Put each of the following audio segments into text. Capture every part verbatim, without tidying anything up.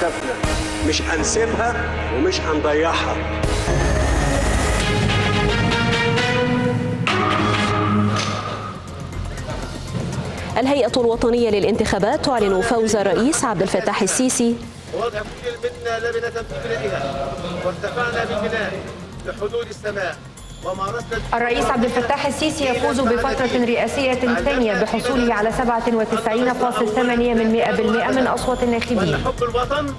هدفنا، مش هنسيبها ومش هنضيعها. الهيئة الوطنية للانتخابات تعلن فوز الرئيس عبد الفتاح السيسي. ووضع كل منا لبنة في بنائها، وارتفعنا بالبناء لحدود السماء. الرئيس عبد الفتاح السيسي يفوز بفترة رئاسية ثانية بحصوله على سبعة وتسعين فاصلة ثمانية بالمئة من أصوات الناخبين. حب الوطن.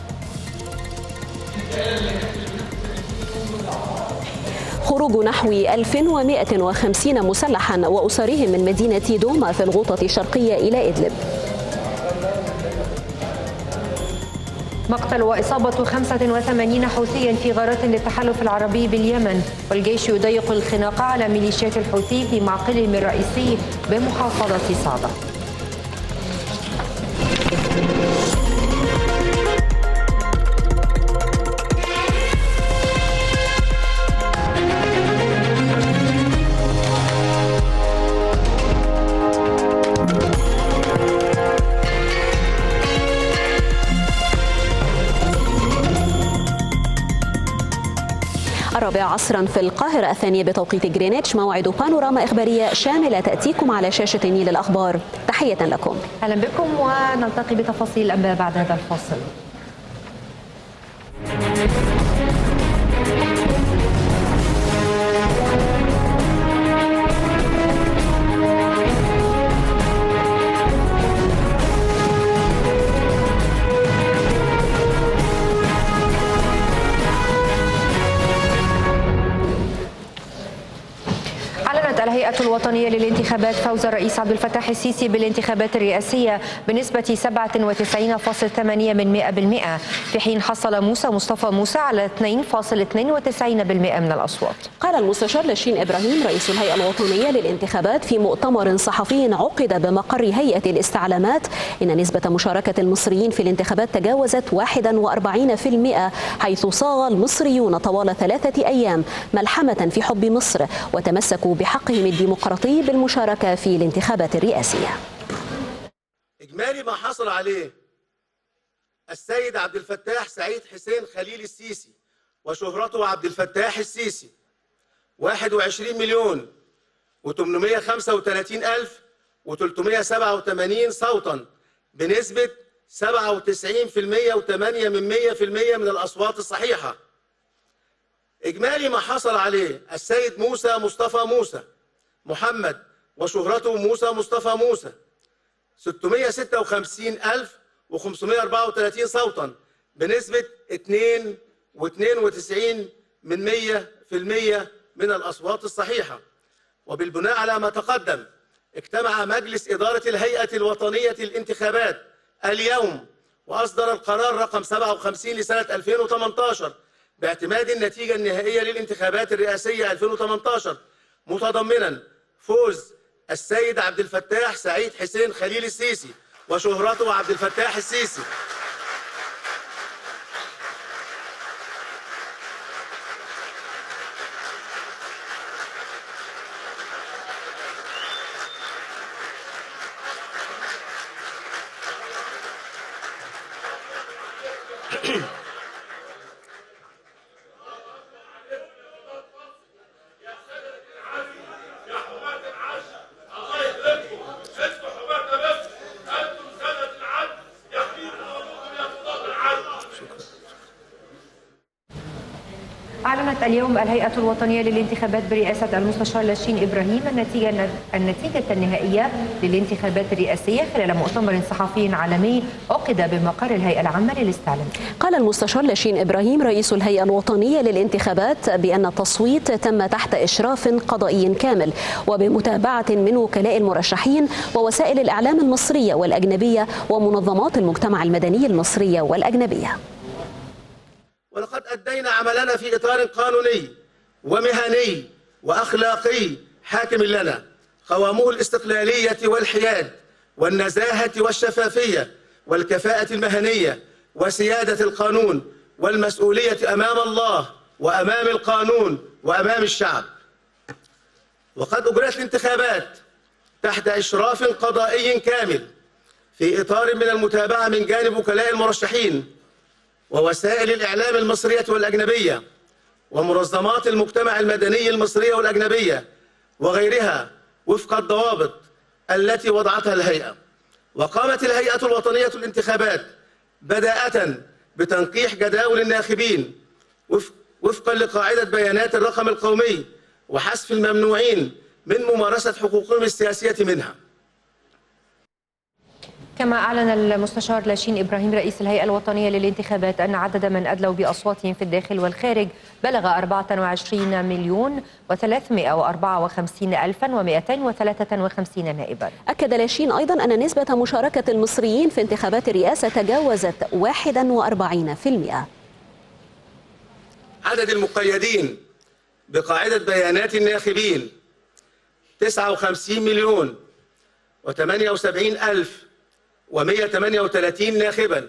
خروج نحو ألف ومئة وخمسين مسلحا وأسرهم من مدينة دوما في الغوطة الشرقية إلى إدلب. مقتل وإصابة خمسة وثمانين حوثيا في غارات للتحالف العربي باليمن، والجيش يضيق الخناق على ميليشيات الحوثي في معقلهم الرئيسي بمحافظة صعدة. الرابعة عصرا في القاهرة، الثانية بتوقيت جرينتش، موعد بانوراما إخبارية شاملة تأتيكم على شاشة النيل الأخبار. تحية لكم. أهلا بكم ونلتقي بتفاصيل الأنباء بعد هذا الفاصل. الهيئة الوطنية للانتخابات فوز الرئيس عبد الفتاح السيسي بالانتخابات الرئاسية بنسبة سبعة وتسعين فاصلة ثمانية بالمئة، في حين حصل موسى مصطفى موسى على اثنين فاصلة اثنين وتسعين بالمئة من الأصوات. قال المستشار لاشين إبراهيم رئيس الهيئة الوطنية للانتخابات في مؤتمر صحفي عقد بمقر هيئة الاستعلامات إن نسبة مشاركة المصريين في الانتخابات تجاوزت واحد وأربعين بالمئة، حيث صاغ المصريون طوال ثلاثة أيام ملحمة في حب مصر وتمسكوا بحقهم الديمقراطي بالمشاركة في الانتخابات الرئاسية. إجمالي ما حصل عليه السيد عبد الفتاح سعيد حسين خليل السيسي وشهرته عبد الفتاح السيسي واحد وعشرين مليون وثمانمئة وخمسة وثلاثين ألف وثلاثمئة وسبعة وثمانين صوتا بنسبة سبعة وتسعين بالمئة وثمانية من مئة بالمئة من الأصوات الصحيحة. إجمالي ما حصل عليه السيد موسى مصطفى موسى محمد وشهرته موسى مصطفى موسى ستمئة وستة وخمسين ألف وخمسمئة وأربعة وثلاثين صوتا بنسبة اثنين واثنين وتسعين من مئة بالمئة من الأصوات الصحيحة. وبالبناء على ما تقدم، اجتمع مجلس إدارة الهيئة الوطنية للانتخابات اليوم وأصدر القرار رقم سبعة وخمسين لسنة ألفين وثمانية عشر باعتماد النتيجة النهائية للانتخابات الرئاسية ألفين وثمانية عشر، متضمنا فوز السيد عبد الفتاح سعيد حسين خليل السيسي وشهرته عبد الفتاح السيسي. أعلنت اليوم الهيئة الوطنية للانتخابات برئاسة المستشار لاشين إبراهيم النتيجة النتيجة النهائية للانتخابات الرئاسية خلال مؤتمر صحفي عالمي عقد بمقر الهيئة العامة للاستعلام. قال المستشار لاشين إبراهيم رئيس الهيئة الوطنية للانتخابات بأن التصويت تم تحت إشراف قضائي كامل وبمتابعة من وكلاء المرشحين ووسائل الإعلام المصرية والأجنبية ومنظمات المجتمع المدني المصرية والأجنبية. ولقد أدينا عملنا في إطار قانوني ومهني وأخلاقي حاكم لنا قوامه الاستقلالية والحياد والنزاهة والشفافية والكفاءة المهنية وسيادة القانون والمسؤولية أمام الله وأمام القانون وأمام الشعب. وقد أجرت الانتخابات تحت إشراف قضائي كامل في إطار من المتابعة من جانب وكلاء المرشحين ووسائل الإعلام المصرية والأجنبية ومنظمات المجتمع المدني المصرية والأجنبية وغيرها وفق الضوابط التي وضعتها الهيئة. وقامت الهيئة الوطنية للانتخابات بداءة بتنقيح جداول الناخبين وفقا لقاعدة بيانات الرقم القومي وحذف الممنوعين من ممارسة حقوقهم السياسية منها. كما أعلن المستشار لاشين إبراهيم رئيس الهيئة الوطنية للانتخابات أن عدد من أدلوا بأصواتهم في الداخل والخارج بلغ أربعة وعشرين مليون وثلاثمائة وأربعة وخمسين ألفا ومئتين وثلاثة وخمسين نائبا. أكد لاشين أيضا أن نسبة مشاركة المصريين في انتخابات الرئاسة تجاوزت واحد وأربعين بالمئة. عدد المقيدين بقاعدة بيانات الناخبين تسعة وخمسين مليون وثمانية وسبعين ألف ومئة وثمانية وثلاثين ناخبا.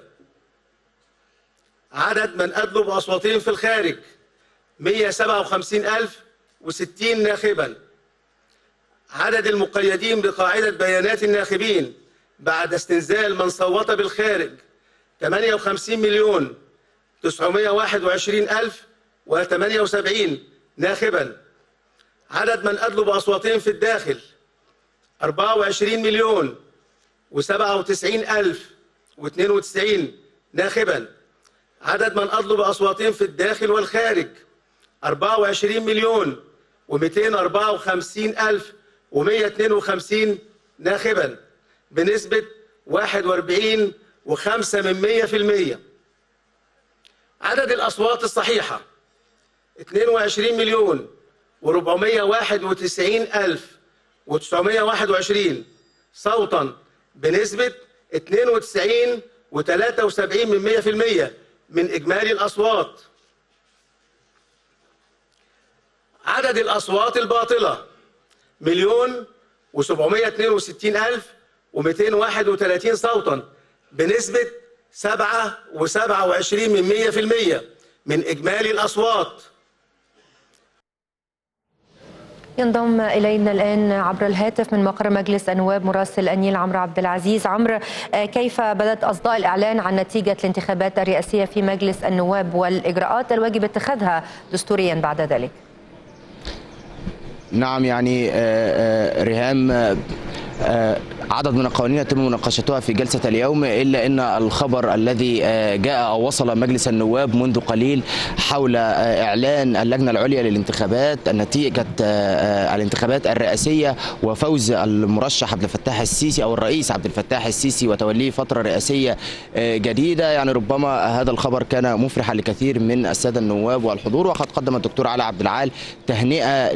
عدد من أدلوا بأصواتهم في الخارج مئة وسبعة وخمسين ألف وستين ناخبا. عدد المقيدين بقاعدة بيانات الناخبين بعد استنزال من صوت بالخارج ثمانية وخمسين مليون تسعمئة وواحد وعشرين ألف وثمانية وسبعين ناخبا. عدد من أدلوا بأصواتهم في الداخل أربعة وعشرين مليون وسبعة وتسعين ألف واثنين وتسعين ناخبا. عدد من أدلوا بأصواتهم في الداخل والخارج أربعة وعشرين مليون ومئتين وأربعة وخمسين ألف ومئة واثنين وخمسين ناخبا بنسبة واحد وأربعين وخمسة من مئة في المئة. عدد الأصوات الصحيحة اثنين وعشرين مليون وأربعمئة وواحد وتسعين ألف وتسعمئة وواحد وعشرين صوتا بنسبة اثنين وتسعين وثلاثة وسبعين من مئة في المئة من إجمالي الأصوات. عدد الأصوات الباطلة مليون وسبعمئة واثنين وستين ألف ومئتين وواحد وثلاثين صوتا بنسبة سبعة وسبعة وعشرين من مئة في المئة من إجمالي الأصوات. ينضم إلينا الآن عبر الهاتف من مقر مجلس النواب مراسل النيل عمرو عبد العزيز. عمرو، كيف بدأت أصداء الإعلان عن نتيجة الانتخابات الرئاسية في مجلس النواب والإجراءات الواجب اتخاذها دستوريا بعد ذلك؟ نعم، يعني ريهام، عدد من القوانين يتم مناقشتها في جلسة اليوم، إلا أن الخبر الذي جاء أو وصل مجلس النواب منذ قليل حول إعلان اللجنة العليا للانتخابات نتيجة الانتخابات الرئاسية وفوز المرشح عبد الفتاح السيسي أو الرئيس عبد الفتاح السيسي وتوليه فترة رئاسية جديدة. يعني ربما هذا الخبر كان مفرحا لكثير من السادة النواب والحضور، وقد قدم الدكتور علي عبد العال تهنئة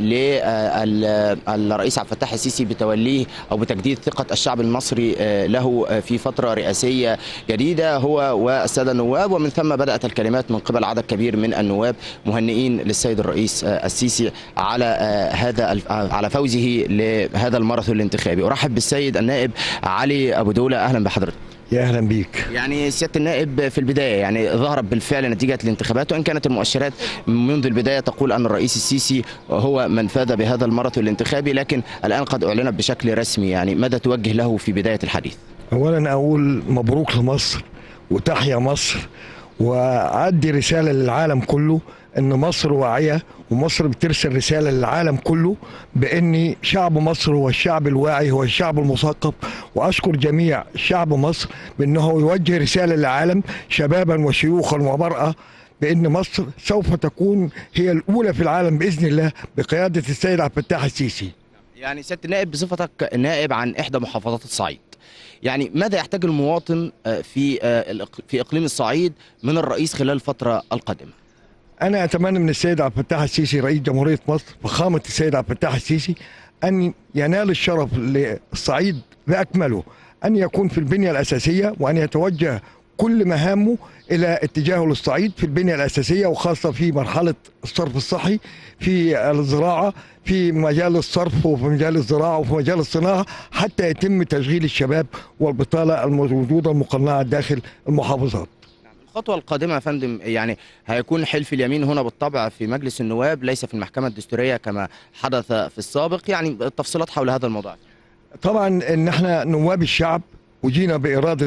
للرئيس عبد الفتاح السيسي بتوليه أو بتجديد ثقة الشعب المصري له في فترة رئاسية جديدة هو والسادة النواب. ومن ثم بدأت الكلمات من قبل عدد كبير من النواب مهنئين للسيد الرئيس السيسي على هذا على فوزه لهذا الماراثون الانتخابي. أرحب بالسيد النائب علي أبو دولة، أهلا بحضرتك. يا اهلا بيك. يعني سياده النائب، في البدايه يعني ظهرت بالفعل نتيجه الانتخابات، وان كانت المؤشرات منذ البدايه تقول ان الرئيس السيسي هو من فاز بهذا الماراثون الانتخابي، لكن الان قد اعلنت بشكل رسمي. يعني ماذا توجه له في بدايه الحديث؟ اولا اقول مبروك لمصر وتحيا مصر، وأدي رساله للعالم كله ان مصر واعيه، ومصر بترسل رساله للعالم كله بان شعب مصر هو الشعب الواعي، هو الشعب المثقف. واشكر جميع شعب مصر بانه يوجه رساله للعالم شبابا وشيوخا ومراه بان مصر سوف تكون هي الاولى في العالم باذن الله بقياده السيد عبد الفتاح السيسي. يعني سياده النائب، بصفتك نائب عن احدى محافظات الصعيد، يعني ماذا يحتاج المواطن في في اقليم الصعيد من الرئيس خلال الفتره القادمه؟ أنا أتمنى من السيد عبد الفتاح السيسي رئيس جمهورية مصر فخامة السيد عبد الفتاح السيسي أن ينال الشرف للصعيد بأكمله، أن يكون في البنية الأساسية، وأن يتوجه كل مهامه إلى اتجاهه للصعيد في البنية الأساسية، وخاصة في مرحلة الصرف الصحي، في الزراعة، في مجال الصرف وفي مجال الزراعة وفي مجال الصناعة، حتى يتم تشغيل الشباب والبطالة الموجودة المقنعة داخل المحافظات. الخطوة القادمة يا فندم، يعني هيكون حلف اليمين هنا بالطبع في مجلس النواب ليس في المحكمة الدستورية كما حدث في السابق، يعني التفصيلات حول هذا الموضوع. طبعا ان احنا نواب الشعب وجينا بإرادة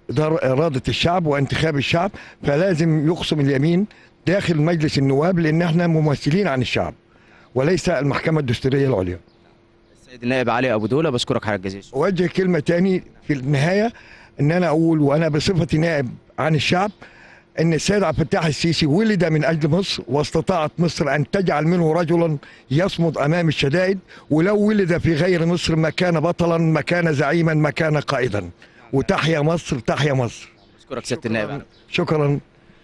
إرادة الشعب وانتخاب الشعب، فلازم يقسم اليمين داخل مجلس النواب، لأن احنا ممثلين عن الشعب وليس المحكمة الدستورية العليا. السيد النائب علي أبو دولة، بشكرك على الجزيل. أوجه كلمة تاني في النهاية، إن أنا أقول وأنا بصفتي نائب عن الشعب أن السيد عبد الفتاح السيسي ولد من أجل مصر، واستطاعت مصر أن تجعل منه رجلا يصمد أمام الشدائد، ولو ولد في غير مصر ما كان بطلا، ما كان زعيما، ما كان قائدا. وتحيا مصر، تحيا مصر. بشكرك سيادة النائب. شكرا.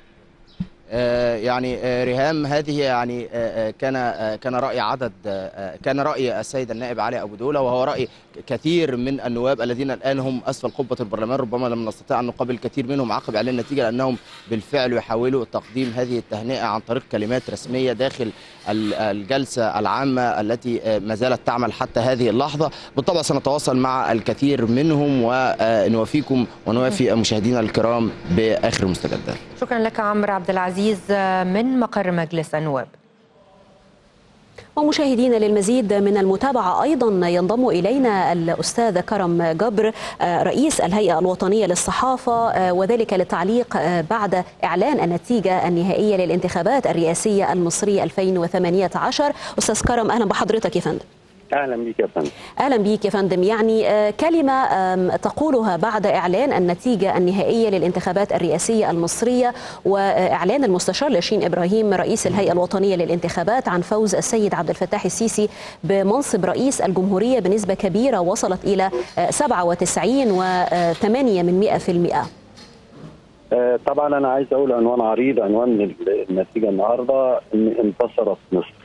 آه يعني آه ريهام، هذه يعني آه كان آه كان رأي عدد آه كان رأي السيد النائب علي أبو دولة، وهو رأي كثير من النواب الذين الآن هم أسفل قبة البرلمان. ربما لم نستطيع أن نقابل كثير منهم عقب إعلان النتيجة، لأنهم بالفعل يحاولوا تقديم هذه التهنئة عن طريق كلمات رسمية داخل الجلسة العامة التي ما زالت تعمل حتى هذه اللحظة. بالطبع سنتواصل مع الكثير منهم ونوافيكم ونوافي مشاهدينا الكرام بآخر المستجدات. شكرا لك عمرو عبد العزيز من مقر مجلس النواب. ومشاهدينا للمزيد من المتابعة أيضا ينضم إلينا الأستاذ كرم جبر رئيس الهيئة الوطنية للصحافة، وذلك للتعليق بعد إعلان النتيجة النهائية للانتخابات الرئاسية المصرية ألفين وثمانية عشر. أستاذ كرم، أهلا بحضرتك يا فندم. اهلا بيك يا فندم. اهلا بيك يا فندم. يعني كلمه تقولها بعد اعلان النتيجه النهائيه للانتخابات الرئاسيه المصريه، واعلان المستشار لاشين ابراهيم رئيس الهيئه الوطنيه للانتخابات عن فوز السيد عبد الفتاح السيسي بمنصب رئيس الجمهوريه بنسبه كبيره وصلت الى سبعة وتسعين فاصلة ثمانية بالمئة. طبعا انا عايز اقول عنوان عريض، عنوان النتيجه النهارده ان انتصرت مصر.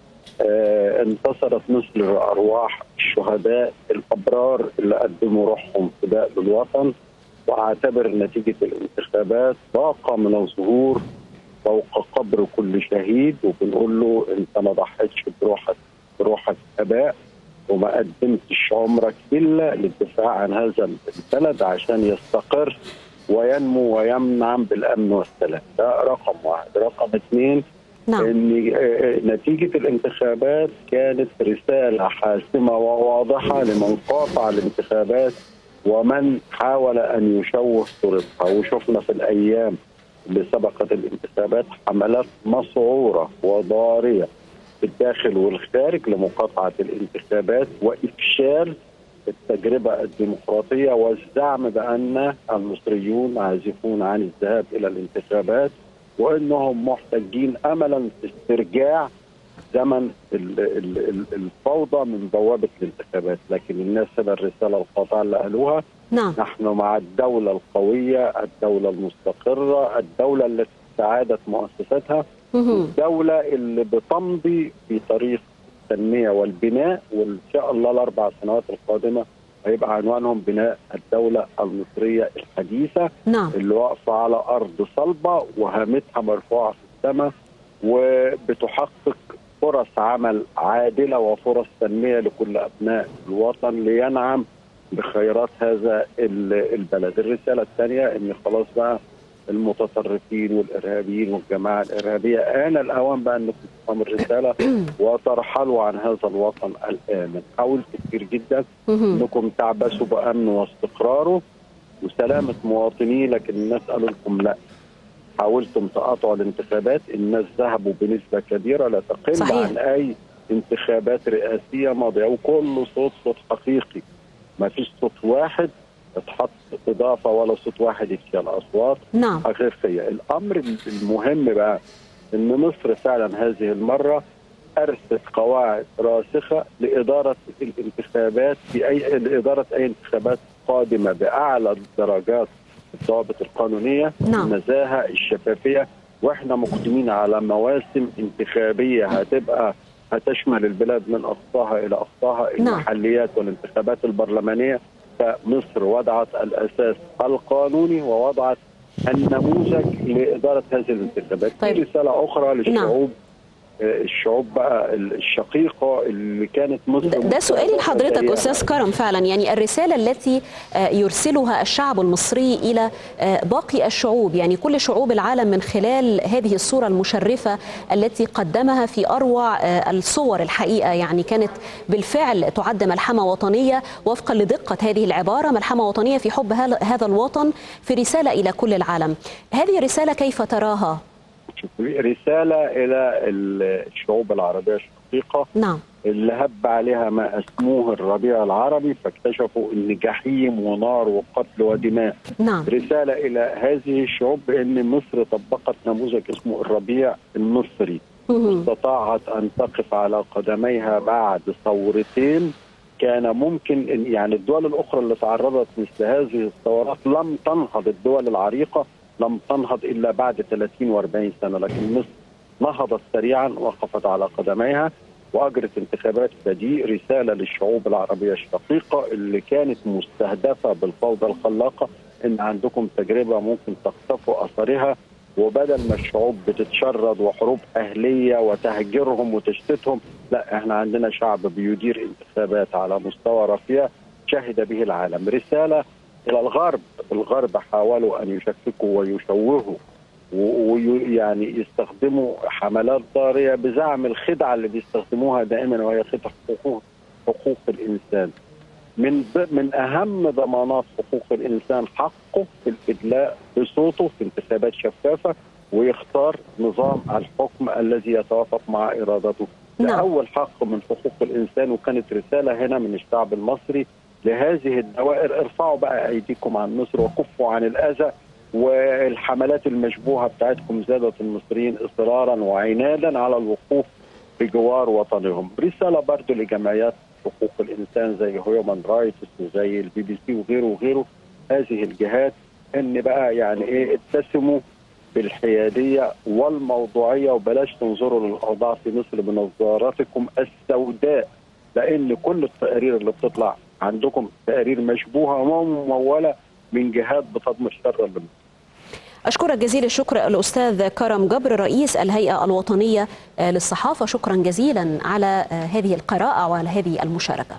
آه انتصرت مصر لأرواح الشهداء الأبرار اللي قدموا روحهم فداء للوطن، واعتبر نتيجة الانتخابات باقة من الظهور فوق قبر كل شهيد، وبنقول له انت ما ضحيتش بروحك بروحك اباء، وما قدمتش عمرك الا للدفاع عن هذا البلد عشان يستقر وينمو وينعم بالامن والسلام. ده رقم واحد. رقم اثنين، نعم. ان نتيجه الانتخابات كانت رساله حاسمه وواضحه لمن قاطع الانتخابات ومن حاول ان يشوه صورتها. وشفنا في الايام اللي سبقت الانتخابات حملات مسعوره وضاريه في الداخل والخارج لمقاطعه الانتخابات وافشال التجربه الديمقراطيه، والزعم بان المصريون عازفون عن الذهاب الى الانتخابات، وانهم محتاجين املا في استرجاع زمن الفوضى من بوابه الانتخابات. لكن الناس هنا الرساله القاطعه اللي قالوها، نعم. نحن مع الدوله القويه، الدوله المستقره، الدوله التي استعادت مؤسساتها، الدوله اللي بتمضي في طريق التنميه والبناء، وان شاء الله الاربع سنوات القادمه هيبقى عنوانهم بناء الدولة المصرية الحديثة، نعم. اللي واقفة على أرض صلبة وهامتها مرفوعة في السماء، وبتحقق فرص عمل عادلة وفرص تنمية لكل أبناء الوطن لينعم بخيرات هذا البلد. الرسالة الثانية إن خلاص بقى المتطرفين والإرهابيين والجماعة الإرهابية آن الأوان بقى أنكم تفهموا الرسالة وترحلوا عن هذا الوطن الآمن. حاولت كتير جدا أنكم تعبثوا بأمن واستقراره وسلامة مواطنيه، لكن الناس قالوا لكم لا. حاولتم تقاطعوا الانتخابات، الناس ذهبوا بنسبة كبيرة لا تقل صحيح. عن أي انتخابات رئاسية ماضية، وكل صوت صوت حقيقي، ما فيش صوت واحد اتحط إضافة ولا صوت واحد يتشال، أصوات نعم. حقيقية. الأمر المهم بقى إن مصر فعلا هذه المرة أرست قواعد راسخة لإدارة الانتخابات في أي لإدارة أي انتخابات قادمة بأعلى درجات الضوابط القانونية، نعم. النزاهة، الشفافية، وإحنا مقدمين على مواسم انتخابية هتبقى هتشمل البلاد من أقصاها إلى أقصاها، المحليات والانتخابات البرلمانية. فمصر وضعت الأساس القانوني ووضعت النموذج لإدارة هذه الانتخابات. طيب. في رسالة أخرى للشعوب الشعوب بقى الشقيقه اللي كانت مصر. ده, ده سؤالي لحضرتك استاذ كرم، فعلا يعني الرساله التي يرسلها الشعب المصري الى باقي الشعوب، يعني كل شعوب العالم، من خلال هذه الصوره المشرفه التي قدمها في اروع الصور الحقيقه، يعني كانت بالفعل تعد ملحمه وطنيه وفقا لدقه هذه العباره، ملحمه وطنيه في حب هذا الوطن، في رساله الى كل العالم. هذه الرساله كيف تراها؟ رسالة إلى الشعوب العربية الشقيقة، نعم، اللي هب عليها ما أسموه الربيع العربي، فاكتشفوا أن جحيم ونار وقتل ودماء. نعم. رسالة إلى هذه الشعوب بأن مصر طبقت نموذج اسمه الربيع المصري، استطاعت أن تقف على قدميها بعد ثورتين. كان ممكن، يعني الدول الأخرى اللي تعرضت مثل هذه الثورات لم تنهض، الدول العريقة لم تنهض إلا بعد ثلاثين وأربعين سنة، لكن مصر نهضت سريعا، وقفت على قدميها وأجرت انتخابات بديء. رسالة للشعوب العربية الشقيقة اللي كانت مستهدفة بالفوضى الخلاقة، إن عندكم تجربة ممكن تخطفوا أثرها، وبدل ما الشعوب بتتشرد وحروب أهلية وتهجرهم وتشتتهم، لا، احنا عندنا شعب بيدير انتخابات على مستوى رفيع شهد به العالم. رسالة إلى الغرب، الغرب حاولوا أن يشككوا ويشوهوا ويعني يستخدموا حملات ضارية بزعم الخدعة اللي بيستخدموها دائما، وهي خدعة حقوق حقوق الإنسان. من من أهم ضمانات حقوق الإنسان حقه في الإدلاء بصوته في انتخابات شفافة، ويختار نظام الحكم الذي يتوافق مع إرادته. ده نعم. أول حق من حقوق الإنسان، وكانت رسالة هنا من الشعب المصري لهذه الدوائر: ارفعوا بقى أيديكم عن مصر وكفوا عن الأذى، والحملات المشبوهة بتاعتكم زادت المصريين إصرارا وعنادا على الوقوف بجوار وطنهم. رسالة برضو لجمعيات حقوق الإنسان زي هيومان رايتس وزي البي بي سي وغيره وغيره، هذه الجهات، إن بقى يعني إيه اتسموا بالحيادية والموضوعية، وبلاش تنظروا للأوضاع في مصر بنظاراتكم السوداء، لأن كل التقارير اللي بتطلع عندكم تقارير مشبوهة وممولة من جهات بتضم الشر لمصر. أشكرك جزيل الشكر الأستاذ كرم جبر، رئيس الهيئة الوطنية للصحافة، شكرا جزيلا على هذه القراءة وعلى هذه المشاركة.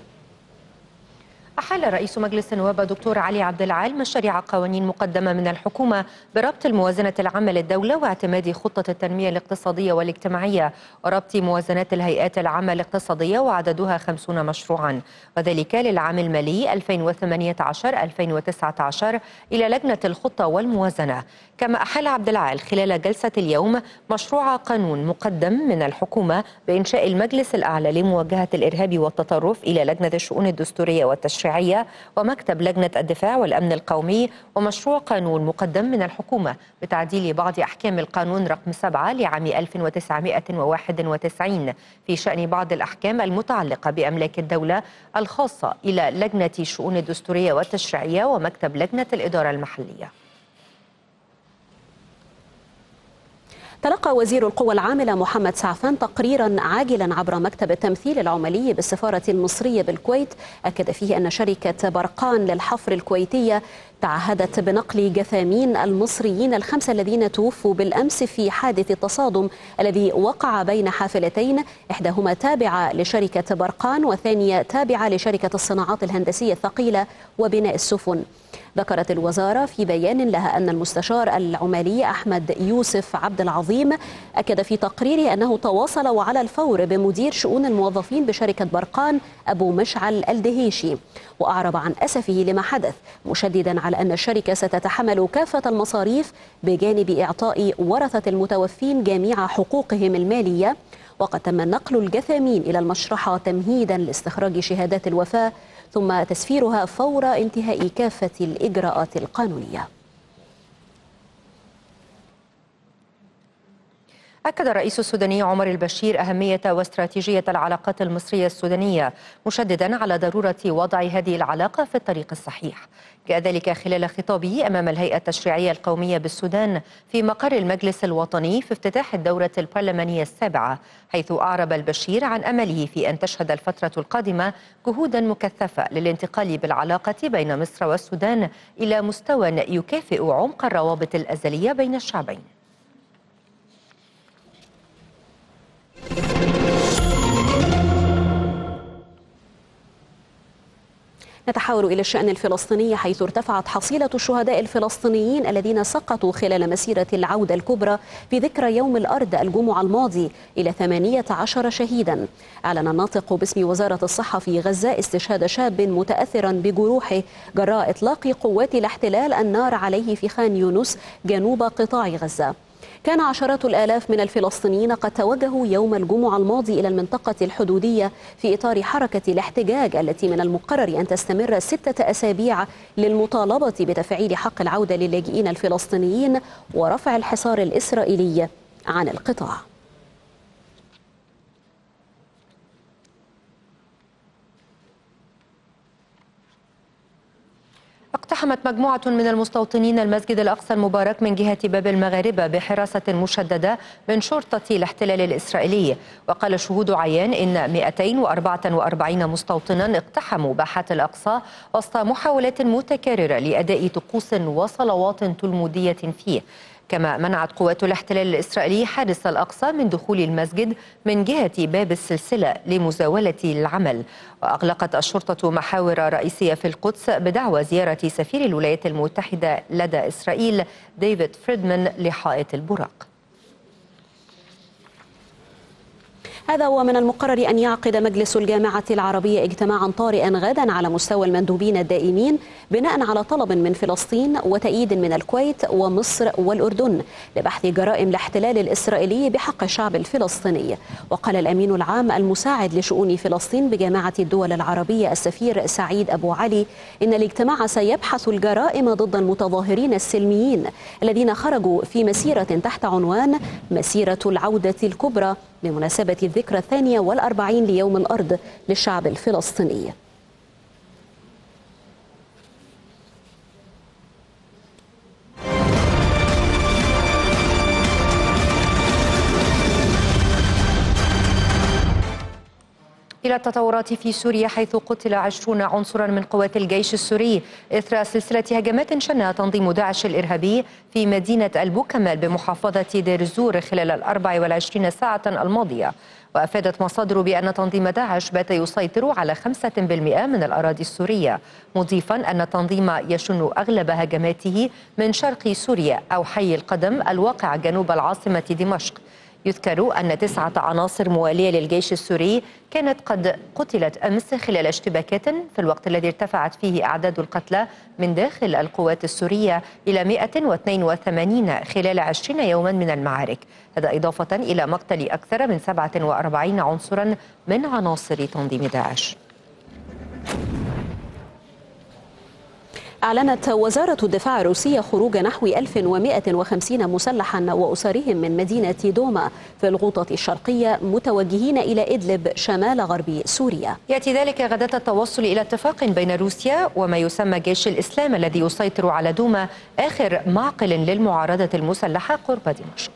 أحال رئيس مجلس النواب دكتور علي عبد العال مشاريع قوانين مقدمة من الحكومة بربط الموازنة العامة للدولة واعتماد خطة التنمية الاقتصادية والاجتماعية وربط موازنات الهيئات العامة الاقتصادية، وعددها خمسون مشروعا، وذلك للعام المالي ألفين وثمانية عشر ألفين وتسعة عشر إلى لجنة الخطة والموازنة. كما أحال عبد العال خلال جلسة اليوم مشروع قانون مقدم من الحكومة بإنشاء المجلس الأعلى لمواجهة الإرهاب والتطرف إلى لجنة الشؤون الدستورية والتشريعية ومكتب لجنة الدفاع والأمن القومي، ومشروع قانون مقدم من الحكومة بتعديل بعض أحكام القانون رقم سبعة لعام ألف وتسعمائة وواحد وتسعين في شأن بعض الأحكام المتعلقة بأملاك الدولة الخاصة إلى لجنة الشؤون الدستورية والتشريعية ومكتب لجنة الإدارة المحلية. تلقى وزير القوى العاملة محمد سعفان تقريرا عاجلا عبر مكتب التمثيل العمالي بالسفارة المصرية بالكويت، أكد فيه أن شركة برقان للحفر الكويتية تعهدت بنقل جثامين المصريين الخمسة الذين توفوا بالأمس في حادث التصادم الذي وقع بين حافلتين، إحداهما تابعة لشركة برقان والثانية تابعة لشركة الصناعات الهندسية الثقيلة وبناء السفن. ذكرت الوزارة في بيان لها أن المستشار العمالي أحمد يوسف عبد العظيم أكد في تقريره أنه تواصل وعلى الفور بمدير شؤون الموظفين بشركة برقان أبو مشعل الدهيشي، وأعرب عن أسفه لما حدث، مشددا على أن الشركة ستتحمل كافة المصاريف بجانب إعطاء ورثة المتوفين جميع حقوقهم المالية. وقد تم نقل الجثامين إلى المشرحة تمهيدا لاستخراج شهادات الوفاة ثم تسفيرها فور انتهاء كافة الإجراءات القانونية. أكد الرئيس السوداني عمر البشير أهمية واستراتيجية العلاقات المصرية السودانية، مشددا على ضرورة وضع هذه العلاقة في الطريق الصحيح. جاء ذلك خلال خطابه أمام الهيئة التشريعية القومية بالسودان في مقر المجلس الوطني في افتتاح الدورة البرلمانية السابعة، حيث أعرب البشير عن أمله في أن تشهد الفترة القادمة جهودا مكثفة للانتقال بالعلاقة بين مصر والسودان إلى مستوى يكافئ عمق الروابط الأزلية بين الشعبين. نتحول إلى الشأن الفلسطيني، حيث ارتفعت حصيلة الشهداء الفلسطينيين الذين سقطوا خلال مسيرة العودة الكبرى في ذكرى يوم الأرض الجمعة الماضي إلى ثمانية عشر شهيدا. أعلن الناطق باسم وزارة الصحة في غزة استشهاد شاب متأثرا بجروحه جراء إطلاق قوات الاحتلال النار عليه في خان يونس جنوب قطاع غزة. كان عشرات الآلاف من الفلسطينيين قد توجهوا يوم الجمعة الماضي إلى المنطقة الحدودية في إطار حركة الاحتجاج التي من المقرر أن تستمر ستة أسابيع للمطالبة بتفعيل حق العودة للاجئين الفلسطينيين ورفع الحصار الإسرائيلي عن القطاع. اقتحمت مجموعة من المستوطنين المسجد الأقصى المبارك من جهة باب المغاربة بحراسة مشددة من شرطة الاحتلال الإسرائيلي. وقال شهود عيان إن مئتين وأربعة وأربعين مستوطنا اقتحموا باحات الأقصى وسط محاولات متكررة لأداء طقوس وصلوات تلمودية فيه. كما منعت قوات الاحتلال الإسرائيلي حارس الأقصى من دخول المسجد من جهة باب السلسلة لمزاولة العمل. وأغلقت الشرطة محاور رئيسية في القدس بدعوى زيارة سفير الولايات المتحدة لدى إسرائيل ديفيد فريدمان لحائط البراق. هذا ومن المقرر أن يعقد مجلس الجامعة العربية اجتماعا طارئا غدا على مستوى المندوبين الدائمين بناء على طلب من فلسطين وتأييد من الكويت ومصر والأردن لبحث جرائم الاحتلال الإسرائيلي بحق الشعب الفلسطيني. وقال الأمين العام المساعد لشؤون فلسطين بجامعة الدول العربية السفير سعيد أبو علي إن الاجتماع سيبحث الجرائم ضد المتظاهرين السلميين الذين خرجوا في مسيرة تحت عنوان مسيرة العودة الكبرى بمناسبة الذكرى الثانية والأربعين ليوم الأرض للشعب الفلسطيني. إلى التطورات في سوريا، حيث قتل عشرون عنصرا من قوات الجيش السوري إثر سلسلة هجمات شنها تنظيم داعش الإرهابي في مدينة البوكمال بمحافظة دير الزور خلال الأربع والعشرين ساعة الماضية. وأفادت مصادر بأن تنظيم داعش بات يسيطر على خمسة بالمئة من الأراضي السورية، مضيفا أن التنظيم يشن أغلب هجماته من شرق سوريا أو حي القدم الواقع جنوب العاصمة دمشق. يذكر أن تسعة عناصر موالية للجيش السوري كانت قد قتلت أمس خلال اشتباكات، في الوقت الذي ارتفعت فيه أعداد القتلى من داخل القوات السورية إلى مئة واثنين وثمانين خلال عشرين يوما من المعارك. هذا إضافة إلى مقتل أكثر من سبعة وأربعين عنصرا من عناصر تنظيم داعش. أعلنت وزارة الدفاع الروسية خروج نحو ألف ومئة وخمسين مسلحا وأسرهم من مدينة دوما في الغوطة الشرقية متوجهين إلى إدلب شمال غرب سوريا. يأتي ذلك غداة التوصل إلى اتفاق بين روسيا وما يسمى جيش الإسلام الذي يسيطر على دوما، آخر معقل للمعارضة المسلحة قرب دمشق.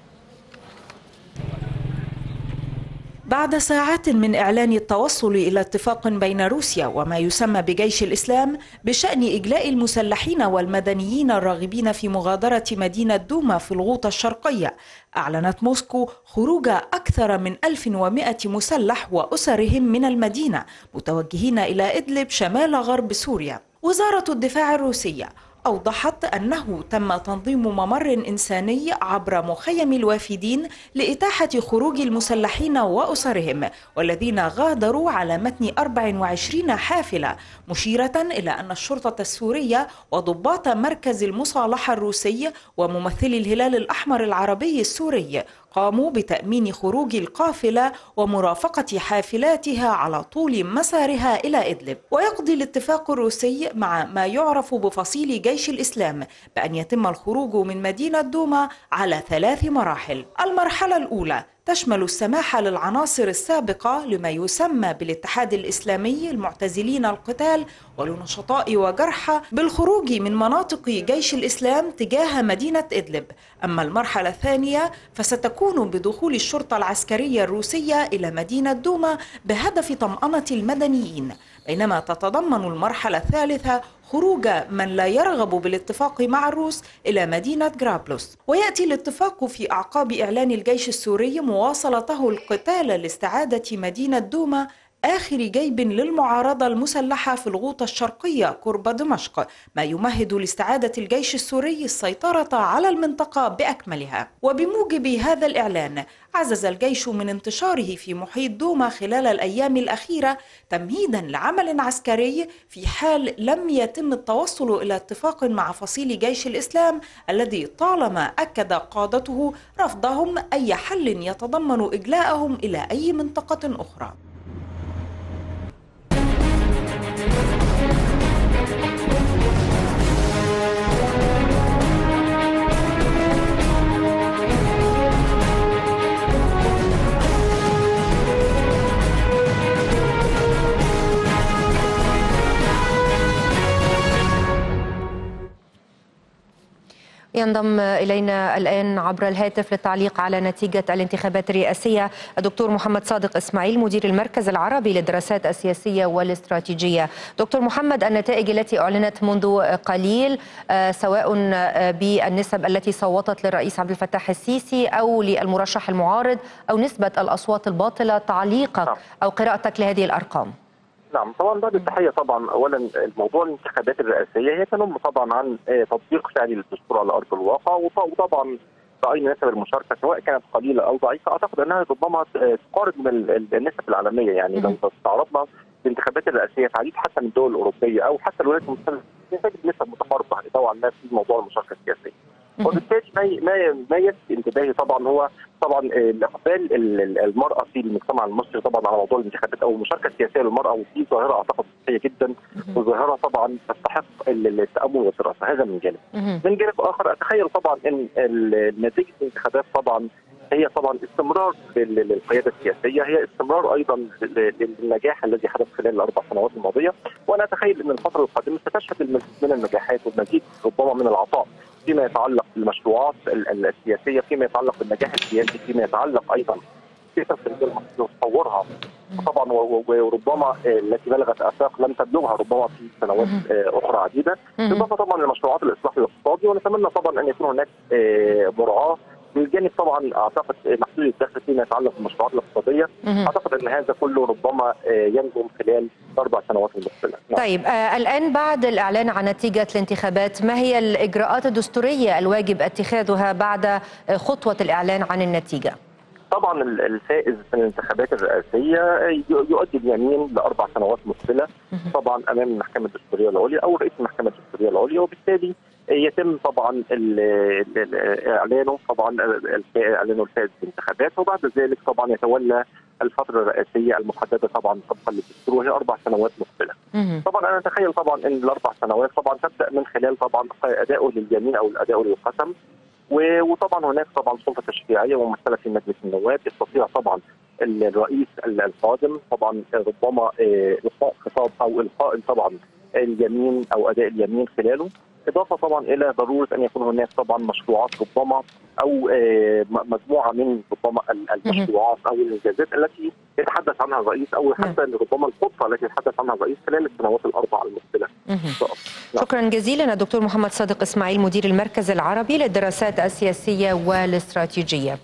بعد ساعات من إعلان التوصل إلى اتفاق بين روسيا وما يسمى بجيش الإسلام بشأن إجلاء المسلحين والمدنيين الراغبين في مغادرة مدينة دوما في الغوطة الشرقية، أعلنت موسكو خروج أكثر من ألف ومئة مسلح وأسرهم من المدينة متوجهين إلى إدلب شمال غرب سوريا. وزارة الدفاع الروسية أوضحت أنه تم تنظيم ممر إنساني عبر مخيم الوافدين لإتاحة خروج المسلحين وأسرهم والذين غادروا على متن أربع وعشرين حافلة، مشيرة إلى أن الشرطة السورية وضباط مركز المصالحة الروسي وممثلي الهلال الأحمر العربي السوري قاموا بتأمين خروج القافلة ومرافقة حافلاتها على طول مسارها إلى إدلب. ويقضي الاتفاق الروسي مع ما يعرف بفصيل جيش الإسلام بأن يتم الخروج من مدينة دوما على ثلاث مراحل. المرحلة الأولى تشمل السماح للعناصر السابقة لما يسمى بالاتحاد الإسلامي المعتزلين القتال ولنشطاء وجرحى بالخروج من مناطق جيش الإسلام تجاه مدينة إدلب. أما المرحلة الثانية فستكون بدخول الشرطة العسكرية الروسية إلى مدينة دوما بهدف طمأنة المدنيين، بينما تتضمن المرحلة الثالثة خروج من لا يرغب بالاتفاق مع الروس إلى مدينة جرابلس. ويأتي الاتفاق في أعقاب إعلان الجيش السوري مواصلته القتال لاستعادة مدينة دوما آخر جيب للمعارضة المسلحة في الغوطة الشرقية قرب دمشق، ما يمهد لاستعادة الجيش السوري السيطرة على المنطقة بأكملها. وبموجب هذا الإعلان عزز الجيش من انتشاره في محيط دوما خلال الأيام الأخيرة تمهيدا لعمل عسكري في حال لم يتم التوصل إلى اتفاق مع فصيل جيش الإسلام الذي طالما أكد قادته رفضهم أي حل يتضمن إجلاءهم إلى أي منطقة أخرى. ينضم إلينا الآن عبر الهاتف للتعليق على نتيجة الانتخابات الرئاسية الدكتور محمد صادق إسماعيل مدير المركز العربي للدراسات السياسية والاستراتيجية. دكتور محمد، النتائج التي أعلنت منذ قليل سواء بالنسب التي صوتت للرئيس عبد الفتاح السيسي أو للمرشح المعارض أو نسبة الأصوات الباطلة، تعليقك أو قراءتك لهذه الأرقام؟ نعم، طبعا بعد التحيه. طبعا اولا الموضوع الانتخابات الرئاسيه هي تنم طبعا عن تطبيق فعلي للدستور على ارض الواقع، وطبعا راينا نسب المشاركه سواء كانت قليله او ضعيفه اعتقد انها ربما تقارب من النسب العالميه. يعني لو استعرضنا الانتخابات الرئاسيه في عديد حتى من الدول الاوروبيه او حتى الولايات المتحده تجد نسب متقاربه نوعا ما في موضوع المشاركه السياسيه. وبالتالي ما ما يلفت انتباهي طبعا هو طبعا الاقبال المراه في المجتمع المصري طبعا على موضوع الانتخابات او المشاركه السياسيه للمراه، ودي ظاهره اعتقد صحيه جدا وظاهره طبعا تستحق التامل والدراسه. هذا من جانب. من جانب اخر اتخيل طبعا ان نتيجه الانتخابات طبعا هي طبعا استمرار للقياده السياسيه، هي استمرار ايضا للنجاح الذي حدث خلال الاربع سنوات الماضيه، وانا اتخيل ان الفتره القادمه ستشهد المزيد من النجاحات والمزيد ربما من العطاء فيما يتعلق بالمشروعات السياسيه، فيما يتعلق بالنجاح السياسي، فيما يتعلق ايضا كيف تطورها طبعا وربما التي بلغت افاق لم تبلغها ربما في سنوات اخرى عديده، بالاضافه طبعا لمشروعات الاصلاح الاقتصادي. ونتمنى طبعا ان يكون هناك مراعاه من جانب طبعا اعتقد محدود الدخل فيما يتعلق بالمشروعات الاقتصاديه. اعتقد ان هذا كله ربما ينجم خلال اربع سنوات المقبله. طيب آه الان بعد الاعلان عن نتيجه الانتخابات، ما هي الاجراءات الدستوريه الواجب اتخاذها بعد خطوه الاعلان عن النتيجه؟ طبعا الفائز في الانتخابات الرئاسيه يؤدي اليمين لاربع سنوات مقبله طبعا امام المحكمه الدستوريه العليا او رئيس المحكمه الدستوريه العليا، وبالتالي يتم طبعا اعلانه طبعا اعلانه الفائز في الانتخابات، وبعد ذلك طبعا يتولى الفتره الرئاسيه المحدده طبعا طبقا للدستور وهي اربع سنوات مقبله. طبعا انا اتخيل طبعا ان الاربع سنوات طبعا تبدا من خلال طبعا ادائه لليمين او الاداء للقسم، وطبعا هناك طبعا سلطه تشريعيه ممثله في مجلس النواب يستطيع طبعا الرئيس القادم طبعا ربما القاء خطاب او القاء طبعا اليمين او اداء اليمين خلاله، اضافه طبعا الى ضروره ان يكون هناك طبعا مشروعات ربما او مجموعه من ربما المشروعات او الانجازات التي يتحدث عنها الرئيس او حتى ربما الخطه التي يتحدث عنها الرئيس خلال السنوات الاربع المقبله. شكرا جزيلا الدكتور محمد صادق اسماعيل مدير المركز العربي للدراسات السياسيه والاستراتيجيه.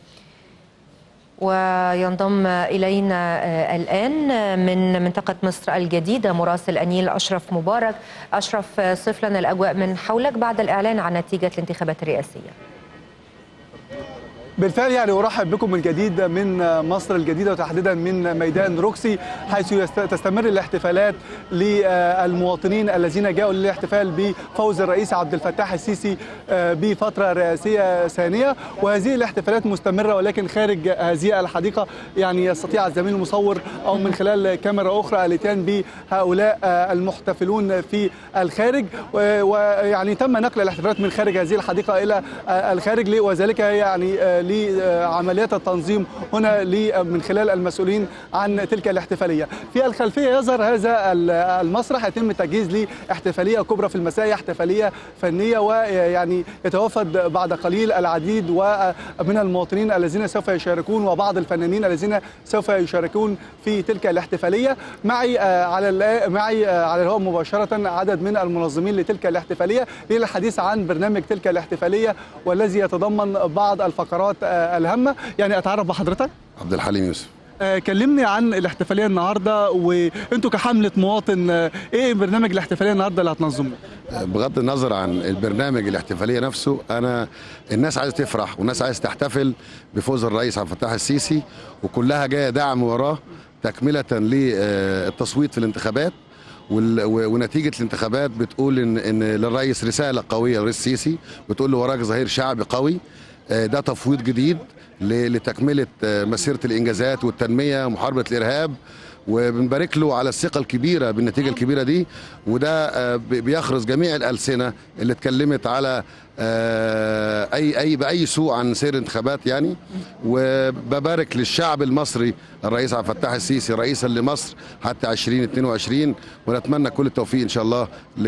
وينضم إلينا الآن من منطقة مصر الجديدة مراسل أنيل أشرف مبارك. أشرف، صف لنا الأجواء من حولك بعد الإعلان عن نتيجة الانتخابات الرئاسية. بالفعل يعني أرحب بكم من جديد من مصر الجديدة وتحديدا من ميدان روكسي، حيث تستمر الاحتفالات للمواطنين الذين جاءوا للاحتفال بفوز الرئيس عبد الفتاح السيسي بفترة رئاسية ثانية، وهذه الاحتفالات مستمرة ولكن خارج هذه الحديقة. يعني يستطيع الزميل المصور أو من خلال كاميرا أخرى الاتيان بهؤلاء المحتفلون في الخارج، ويعني تم نقل الاحتفالات من خارج هذه الحديقة إلى الخارج، وذلك يعني لعمليات التنظيم هنا من خلال المسؤولين عن تلك الاحتفالية. في الخلفية يظهر هذا المسرح يتم التجهيز لاحتفالية كبرى في المساء، احتفالية فنية، ويعني يتوافد بعد قليل العديد ومن المواطنين الذين سوف يشاركون وبعض الفنانين الذين سوف يشاركون في تلك الاحتفالية. معي على معي على الهواء مباشرة عدد من المنظمين لتلك الاحتفالية للحديث عن برنامج تلك الاحتفالية والذي يتضمن بعض الفقرات الهامة. يعني أتعرف بحضرتك؟ عبد الحليم يوسف. كلمني عن الاحتفاليه النهارده، وانتوا كحمله مواطن ايه برنامج الاحتفاليه النهارده اللي هتنظموه؟ بغض النظر عن البرنامج الاحتفاليه نفسه، انا الناس عايزه تفرح والناس عايزه تحتفل بفوز الرئيس عبد الفتاح السيسي، وكلها جايه دعم وراه تكمله للتصويت في الانتخابات. ونتيجه الانتخابات بتقول ان ان للرئيس رساله قويه للرئيس السيسي، بتقول له وراك ظهير شعبي قوي. ده تفويض جديد لتكمله مسيره الانجازات والتنميه ومحاربه الارهاب، وبنبارك له على الثقه الكبيره بالنتيجه الكبيره دي. وده بيخرج جميع الالسنه اللي اتكلمت على اي اي باي سوء عن سير الانتخابات يعني. وببارك للشعب المصري الرئيس عبد الفتاح السيسي رئيسا لمصر حتى ألفين واثنين وعشرين، ونتمنى كل التوفيق ان شاء الله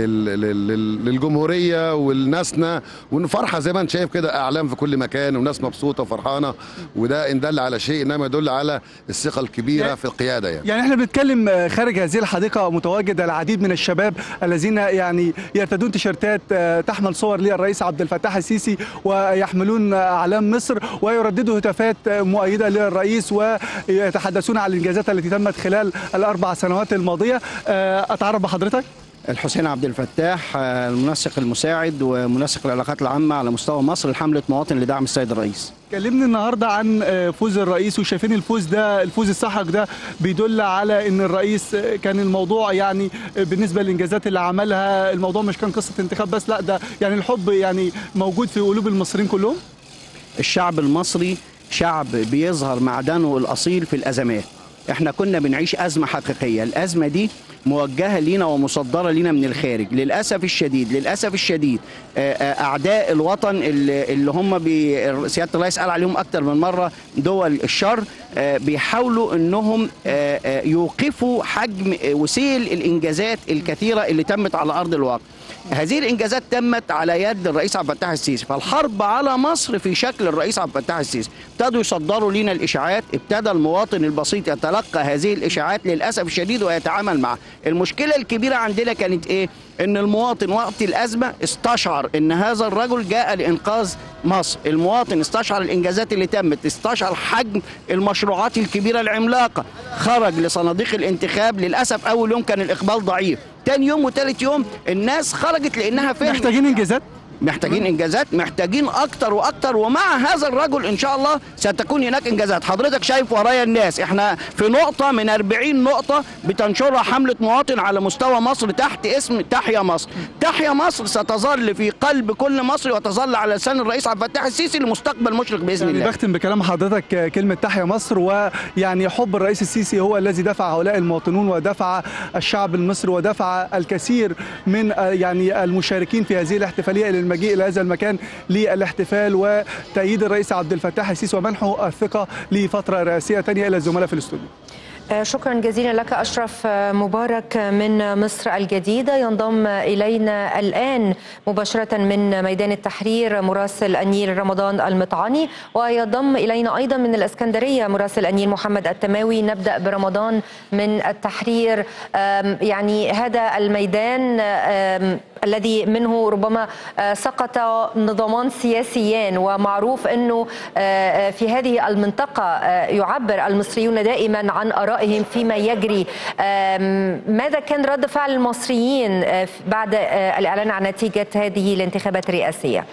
للجمهوريه ولناسنا. ونفرحه زي ما انت شايف كده، اعلام في كل مكان وناس مبسوطه وفرحانه، وده ان دل على شيء انما يدل على الثقه الكبيره في القياده يعني. يعني احنا بنتكلم خارج هذه الحديقه متواجد العديد من الشباب الذين يعني يرتدون تيشيرتات تحمل صور للرئيس عبد الفتاح السيسي ويحملون اعلام مصر ويرددوا هتافات مؤيده للرئيس ويتحدثون عن الانجازات التي تمت خلال الاربع سنوات الماضيه. اتعرف بحضرتك؟ الحسين عبد الفتاح، المنسق المساعد ومنسق العلاقات العامه على مستوى مصر لحمله مواطن لدعم السيد الرئيس. كلمني النهارده عن فوز الرئيس، وشايفين الفوز ده الفوز الساحق ده بيدل على ان الرئيس كان الموضوع يعني بالنسبه للانجازات اللي عملها، الموضوع مش كان قصه انتخاب بس، لا ده يعني الحب يعني موجود في قلوب المصريين كلهم. الشعب المصري شعب بيظهر معدنه الاصيل في الازمات. احنا كنا بنعيش ازمه حقيقيه، الازمه دي موجهه لينا ومصدره لينا من الخارج. للاسف الشديد للاسف الشديد اعداء الوطن اللي هم سياده الرئيس قال عليهم اكتر من مره دول الشر بيحاولوا انهم يوقفوا حجم وسيل الانجازات الكثيره اللي تمت على ارض الواقع. هذه الانجازات تمت على يد الرئيس عبد الفتاح السيسي، فالحرب على مصر في شكل الرئيس عبد الفتاح السيسي. ابتدوا يصدروا لنا الاشاعات، ابتدى المواطن البسيط يتلقى هذه الاشاعات للاسف الشديد ويتعامل معها. المشكله الكبيره عندنا كانت ايه؟ ان المواطن وقت الازمه استشعر ان هذا الرجل جاء لانقاذ مصر، المواطن استشعر الانجازات اللي تمت، استشعر حجم المشروعات الكبيره العملاقه، خرج لصناديق الانتخاب. للاسف اول يوم كان الاقبال ضعيف، تاني يوم وتالت يوم الناس خرجت لانها فهمت. محتاجين انجازات؟ محتاجين انجازات، محتاجين اكتر واكتر، ومع هذا الرجل ان شاء الله ستكون هناك انجازات. حضرتك شايف ورايا الناس، احنا في نقطه من أربعين نقطه بتنشرها حمله مواطن على مستوى مصر تحت اسم تحيا مصر. تحيا مصر ستظل في قلب كل مصري وتظل على لسان الرئيس عبد الفتاح السيسي لمستقبل مشرق باذن يعني الله. بختم بكلام حضرتك كلمه تحيا مصر، ويعني حب الرئيس السيسي هو الذي دفع هؤلاء المواطنون ودفع الشعب المصري ودفع الكثير من يعني المشاركين في هذه الاحتفاليه الى المجيء الى هذا المكان للاحتفال وتأييد الرئيس عبد الفتاح السيسي ومنحه الثقة لفترة رئاسية ثانية. إلى الزملاء في الاستوديو. شكرا جزيلا لك أشرف مبارك من مصر الجديدة. ينضم إلينا الآن مباشرة من ميدان التحرير مراسل النيل رمضان المطعني، وينضم إلينا أيضا من الإسكندرية مراسل النيل محمد التماوي. نبدأ برمضان من التحرير. يعني هذا الميدان الذي منه ربما سقط نظامان سياسيان، ومعروف أنه في هذه المنطقة يعبر المصريون دائما عن آرائهم فيما يجري. ماذا كان رد فعل المصريين بعد الإعلان عن نتيجة هذه الانتخابات الرئاسية؟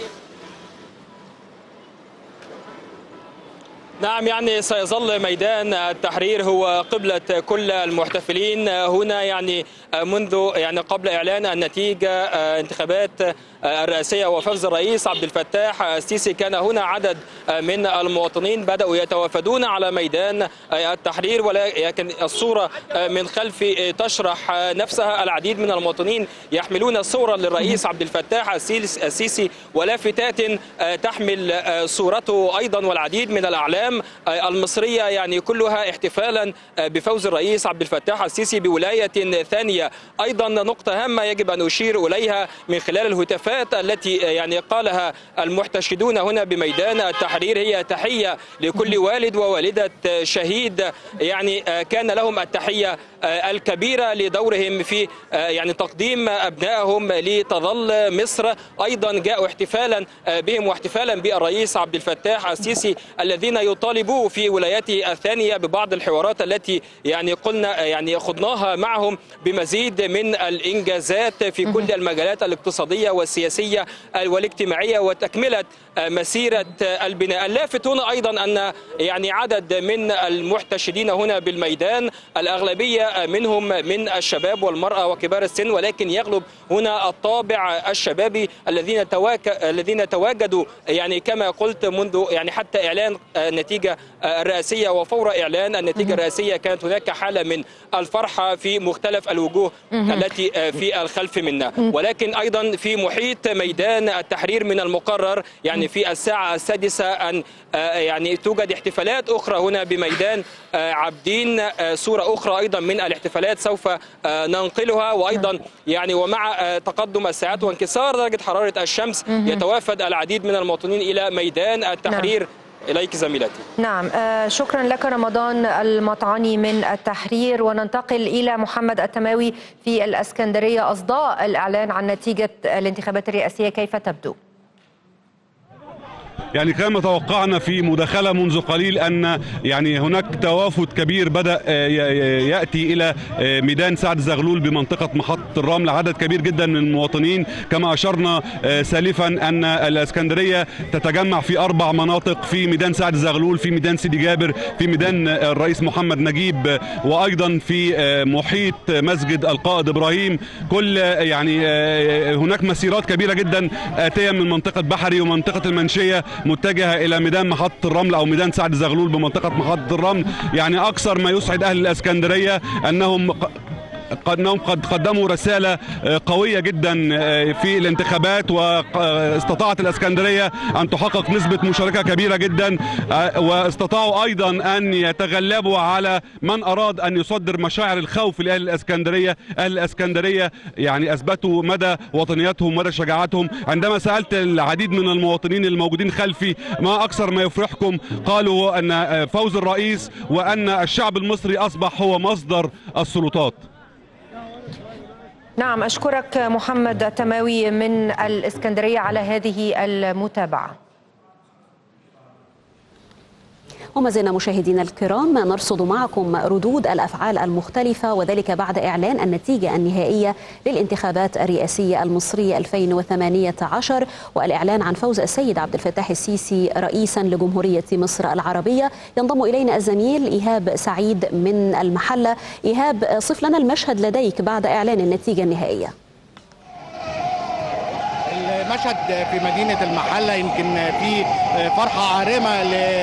نعم، يعني سيظل ميدان التحرير هو قبلة كل المحتفلين هنا. يعني منذ يعني قبل إعلان النتيجة انتخابات الرئاسية وفوز الرئيس عبد الفتاح السيسي كان هنا عدد من المواطنين بدأوا يتوافدون على ميدان التحرير، ولكن الصورة من خلف تشرح نفسها. العديد من المواطنين يحملون صورا للرئيس عبد الفتاح السيسي ولافتات تحمل صورته أيضا، والعديد من الأعلام المصرية يعني كلها احتفالا بفوز الرئيس عبد الفتاح السيسي بولاية ثانية. أيضا نقطة هامة يجب أن أشير إليها من خلال الهتافات التي يعني قالها المحتشدون هنا بميدان التحرير هي تحية لكل والد ووالدة شهيد. يعني كان لهم التحية الكبيرة لدورهم في يعني تقديم أبنائهم لتظل مصر. أيضا جاءوا احتفالا بهم واحتفالا بالرئيس عبد الفتاح السيسي الذين يطالبوه في ولايته الثانية ببعض الحوارات التي يعني قلنا يعني خضناها معهم بمزيد من الإنجازات في كل المجالات الاقتصادية والسياسية والاجتماعية وتكملة مسيرة البناء. اللافت هنا أيضا أن يعني عدد من المحتشدين هنا بالميدان الأغلبية منهم من الشباب والمرأة وكبار السن، ولكن يغلب هنا الطابع الشبابي الذين الذين تواجدوا يعني كما قلت منذ يعني حتى إعلان النتيجة الرئاسية. وفور إعلان النتيجة الرئاسية كانت هناك حالة من الفرحة في مختلف الوجوه التي في الخلف منا، ولكن أيضا في محيط ميدان التحرير من المقرر يعني في الساعة السادسة أن يعني توجد احتفالات أخرى هنا بميدان عابدين، صورة أخرى أيضا من الاحتفالات سوف ننقلها. وأيضا يعني ومع تقدم الساعات وانكسار درجة حرارة الشمس يتوافد العديد من المواطنين إلى ميدان التحرير. نعم. إليك زميلتي. نعم، شكرا لك رمضان المطعني من التحرير. وننتقل إلى محمد التماوي في الإسكندرية. أصداء الإعلان عن نتيجة الانتخابات الرئاسية كيف تبدو؟ يعني كما توقعنا في مداخلة منذ قليل أن يعني هناك توافد كبير بدأ يأتي إلى ميدان سعد زغلول بمنطقة محطة الرمل، عدد كبير جدا من المواطنين. كما أشرنا سالفا أن الإسكندرية تتجمع في أربع مناطق، في ميدان سعد زغلول، في ميدان سيدي جابر، في ميدان الرئيس محمد نجيب، وأيضا في محيط مسجد القائد إبراهيم. كل يعني هناك مسيرات كبيرة جدا آتية من منطقة بحري ومنطقة المنشية متجهة إلى ميدان محطة الرمل أو ميدان سعد زغلول بمنطقة محطة الرمل. يعني أكثر ما يسعد أهل الإسكندرية أنهم أنهم قد قدموا رسالة قوية جدا في الانتخابات، واستطاعت الإسكندرية أن تحقق نسبة مشاركة كبيرة جدا، واستطاعوا أيضا أن يتغلبوا على من أراد أن يصدر مشاعر الخوف لأهل الإسكندرية. أهل الإسكندرية يعني أثبتوا مدى وطنيتهم ومدى شجاعتهم. عندما سألت العديد من المواطنين الموجودين خلفي ما أكثر ما يفرحكم، قالوا أن فوز الرئيس وأن الشعب المصري أصبح هو مصدر السلطات. نعم، أشكرك محمد التماوي من الإسكندرية على هذه المتابعة. وما زلنا مشاهدينا الكرام نرصد معكم ردود الأفعال المختلفة، وذلك بعد إعلان النتيجة النهائية للانتخابات الرئاسية المصرية ألفين وثمانية عشر والإعلان عن فوز السيد عبد الفتاح السيسي رئيسا لجمهورية مصر العربية. ينضم إلينا الزميل إيهاب سعيد من المحلة. إيهاب، صف لنا المشهد لديك بعد إعلان النتيجة النهائية. المشهد في مدينة المحلة يمكن في فرحة عارمة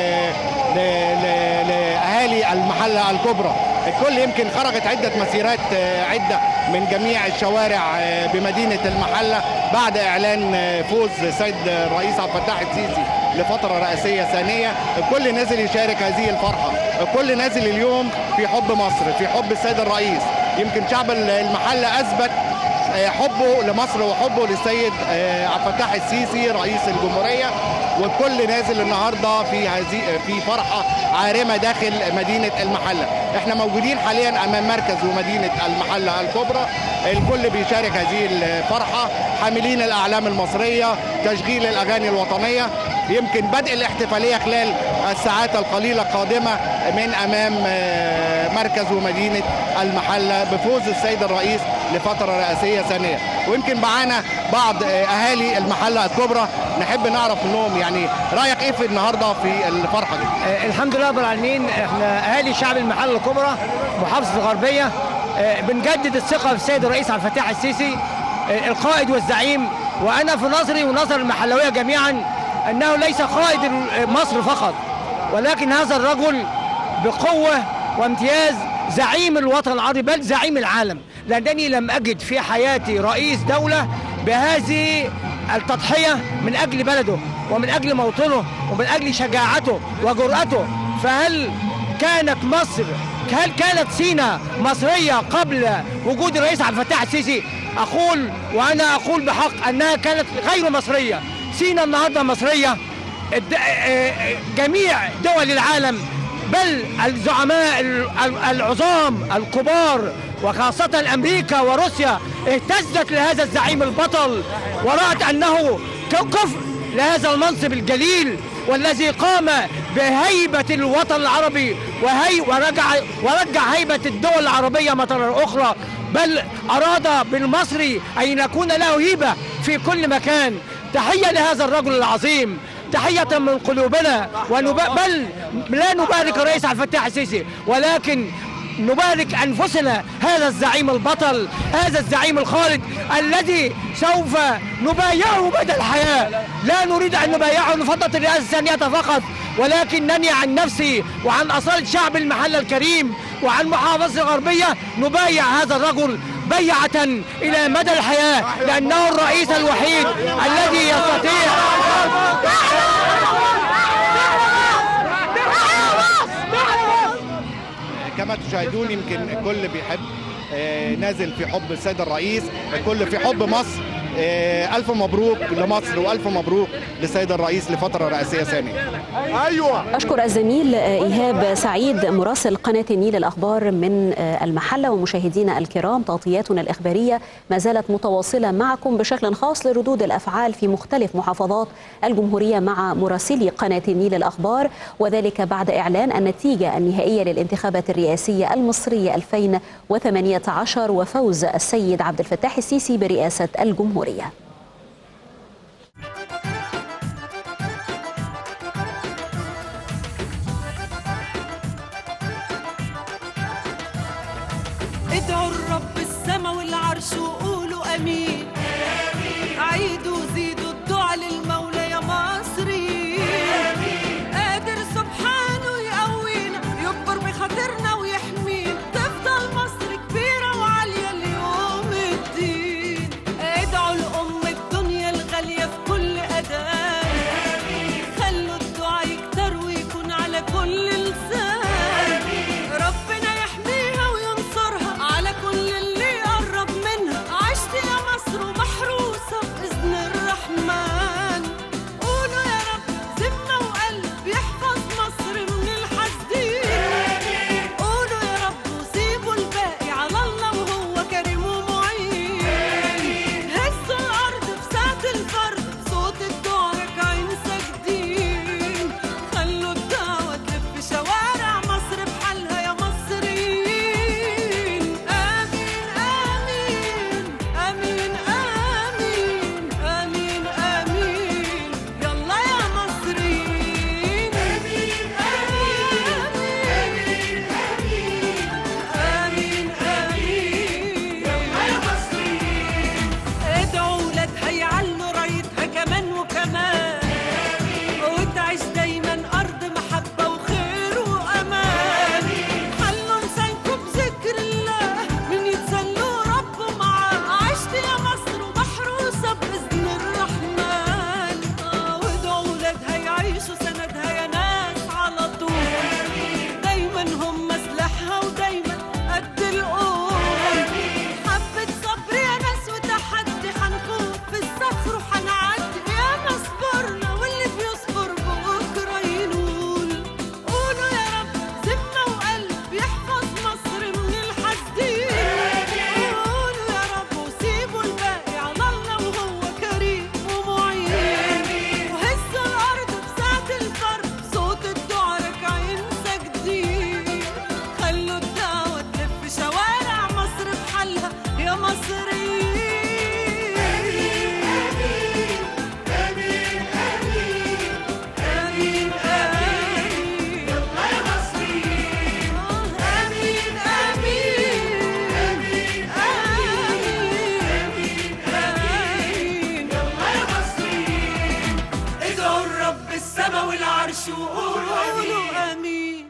لأهالي المحلة الكبرى. الكل يمكن خرجت عدة مسيرات عدة من جميع الشوارع بمدينة المحلة بعد إعلان فوز السيد الرئيس عبد الفتاح السيسي لفترة رئاسية ثانية. الكل نازل يشارك هذه الفرحة، الكل نازل اليوم في حب مصر، في حب السيد الرئيس. يمكن شعب المحلة أثبت حبه لمصر وحبه للسيد عبد الفتاح السيسي رئيس الجمهورية، والكل نازل النهارده في هذه في فرحه عارمه داخل مدينه المحله. احنا موجودين حاليا امام مركز ومدينه المحله الكبرى، الكل بيشارك هذه الفرحه حاملين الاعلام المصريه، تشغيل الاغاني الوطنيه. يمكن بدء الاحتفاليه خلال الساعات القليله القادمه من امام مركز ومدينه المحله بفوز السيد الرئيس لفتره رئاسيه ثانيه. ويمكن معانا بعض اهالي المحله الكبرى، نحب نعرف منهم يعني رايك ايه في النهارده في الفرحه دي؟ آه الحمد لله رب العالمين. احنا اهالي شعب المحله الكبرى محافظه الغربيه آه بنجدد الثقه في السيد الرئيس عبد الفتاح السيسي آه القائد والزعيم. وانا في نظري ونظر المحلويه جميعا انه ليس قائد مصر فقط، ولكن هذا الرجل بقوه وامتياز زعيم الوطن العربي بل زعيم العالم، لانني لم اجد في حياتي رئيس دوله بهذه التضحيه من اجل بلده ومن اجل موطنه ومن اجل شجاعته وجرأته. فهل كانت مصر هل كانت سيناء مصريه قبل وجود الرئيس عبد الفتاح السيسي؟ اقول وانا اقول بحق انها كانت غير مصريه. سيناء النهارده مصريه. جميع دول العالم بل الزعماء العظام الكبار وخاصة أمريكا وروسيا اهتزت لهذا الزعيم البطل ورأت أنه كفء لهذا المنصب الجليل والذي قام بهيبة الوطن العربي وهي ورجع ورجع هيبة الدول العربية مرة أخرى، بل أراد بالمصري أن يكون له هيبة في كل مكان. تحية لهذا الرجل العظيم، تحية من قلوبنا، ونب... بل لا نبارك الرئيس عبد الفتاح السيسي، ولكن نبارك أنفسنا هذا الزعيم البطل، هذا الزعيم الخالد الذي سوف نبايعه مدى الحياة. لا نريد أن نبايعه لفترة الرئاسة الثانية فقط، ولكنني عن نفسي وعن أصالة شعب المحلة الكريم وعن محافظة الغربية نبايع هذا الرجل بيعة إلى مدى الحياة، لأنه الرئيس الوحيد الذي يستطيع كما تشاهدون. يمكن الكل بيحب نازل في حب السيد الرئيس، الكل في حب مصر. ألف مبروك لمصر وألف مبروك للسيد الرئيس لفترة رئاسية ثانية. أيوة. أشكر الزميل إيهاب سعيد مراسل قناة النيل الأخبار من المحلة. ومشاهدينا الكرام، تغطياتنا الإخبارية ما زالت متواصلة معكم بشكل خاص لردود الأفعال في مختلف محافظات الجمهورية مع مراسلي قناة النيل الأخبار، وذلك بعد إعلان النتيجة النهائية للانتخابات الرئاسية المصرية ألفين وثمانية عشر وفوز السيد عبد الفتاح السيسي برئاسة الجمهورية. ادعوا الرب السما والعرش وقولوا امين، عيدوا زيدوا الدعاء للمولى يا مصري، قادر سبحانه يقوينا يكبر بخاطرنا ويحمينا، تفضل مصر كبيرة وعالية ليوم الدين. ادعوا لأم الدنيا الغالية في كل أذان، خلوا الدعاء يكتر ويكون على كل لسان، ربنا يحميها وينصرها على كل اللي يقرب منها، عشت يا مصر ومحروسة بإذن الرحمن. قولوا يا رب ذمة وقلب يحفظ مصر من الحاسدين، قولوا يا رب وسيبوا الباقي على الله وهو كريم ومعين، هزوا الأرض في ساعة الفرد صوت الدعاء راكعين ساجدين، خلوا الدعوة تلف شوارع مصر بحالها يا مصريين. آمين آمين آمين آمين آمين آمين يلا يا مصريين. آمين آمين آمين آمين يلا يا مصريين. ادعوا ولادها يعلوا رايتها كمان وكمان، وتعيش دايما أرض محبة وخير وأمان، خلوا لسانكم بذكر الله من يتسلوا ربه معاه، عشت يا مصر ومحروسة بإذن الرحمن. آه، وادعوا ولادها يعيشوا سندها يا ناس على طول، دايما هم سلاحها ودايما قد القول، حبة صبر يا ناس وتحدي، حنفوت في الصخر وحنعدي، يا ما صبرنا واللي بيصبر بكرة ينول. قولوا يا رب ذمة وقلب يحفظ مصر من الحاسدين، قولوا يا رب وسيبوا الباقي على الله وهو كريم ومعين، وهزوا الأرض في ساعة الفرد صوت الدعاء راكعين ساجدين، خلوا الدعوة تلف شوارع مصر بحالها يا مصريين. آمين آمين آمين آمين يلا يا مصريين. آمين آمين آمين آمين يلا يا مصريين. ادعوا الرب السما والعرش وقولوا آمين.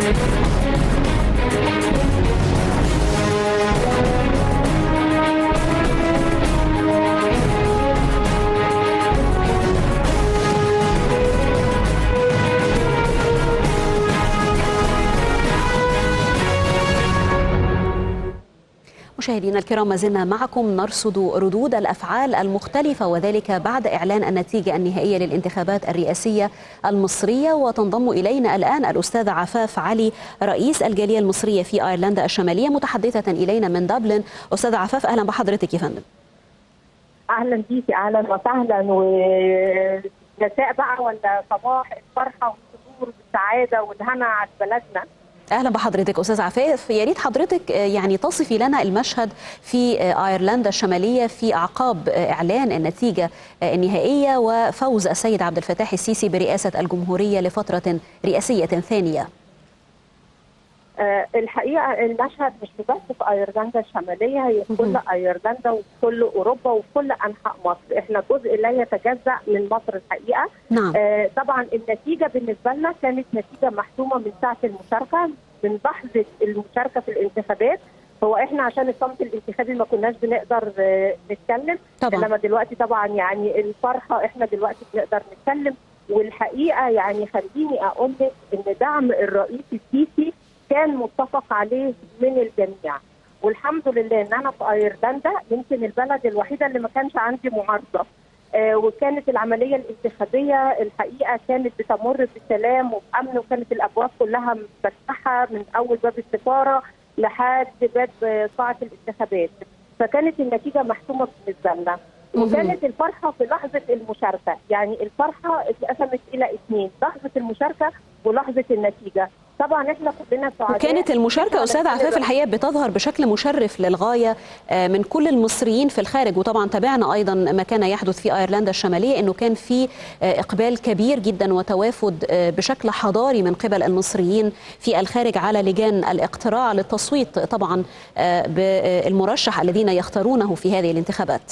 مشاهدينا الكرام، ما زلنا معكم نرصد ردود الأفعال المختلفة، وذلك بعد إعلان النتيجة النهائية للانتخابات الرئاسية المصرية. وتنضم إلينا الآن الأستاذة عفاف علي رئيس الجالية المصرية في أيرلندا الشمالية متحدثة إلينا من دبلن. أستاذة عفاف، أهلا بحضرتك يا فندم. أهلا بيكي، أهلا وسهلا. ومساء بقى ولا صباح الفرحة والسرور والسعادة والهنا على بلدنا. اهلا بحضرتك استاذ عفاف، يا ريت حضرتك يعني تصفي لنا المشهد في ايرلندا الشماليه في اعقاب اعلان النتيجه النهائيه وفوز السيد عبد الفتاح السيسي برئاسه الجمهوريه لفتره رئاسيه ثانيه. أه الحقيقه المشهد مش بس في ايرلندا الشماليه، هي في كل ايرلندا وفي كل اوروبا وفي كل انحاء مصر. احنا جزء لا يتجزا من مصر الحقيقه. نعم. أه طبعا النتيجه بالنسبه لنا كانت نتيجه محسومه من ساعه المشاركه، من لحظه المشاركه في الانتخابات. هو احنا عشان الصمت الانتخابي ما كناش بنقدر أه نتكلم طبعا، انما دلوقتي طبعا يعني الفرحه احنا دلوقتي بنقدر نتكلم. والحقيقه يعني خليني اقول لك ان دعم الرئيس السيسي كان متفق عليه من الجميع، والحمد لله ان انا في ايرلندا يمكن البلد الوحيده اللي ما كانش عندي معارضه، آه وكانت العمليه الانتخابيه الحقيقه كانت بتمر بسلام وبامن، وكانت الابواب كلها مفتحه من اول باب السفاره لحد باب قاعه الانتخابات، فكانت النتيجه محسومه بالنسبه لنا. وكانت الفرحه في لحظه المشاركه، يعني الفرحه اتقسمت الى اثنين، لحظه المشاركه ولحظه النتيجه. طبعا احنا كلنا سعداء. وكانت المشاركه استاذ عفاف الحقيقه بتظهر بشكل مشرف للغايه من كل المصريين في الخارج، وطبعا تابعنا ايضا ما كان يحدث في ايرلندا الشماليه، انه كان في اقبال كبير جدا وتوافد بشكل حضاري من قبل المصريين في الخارج على لجان الاقتراع للتصويت طبعا بالمرشح الذين يختارونه في هذه الانتخابات.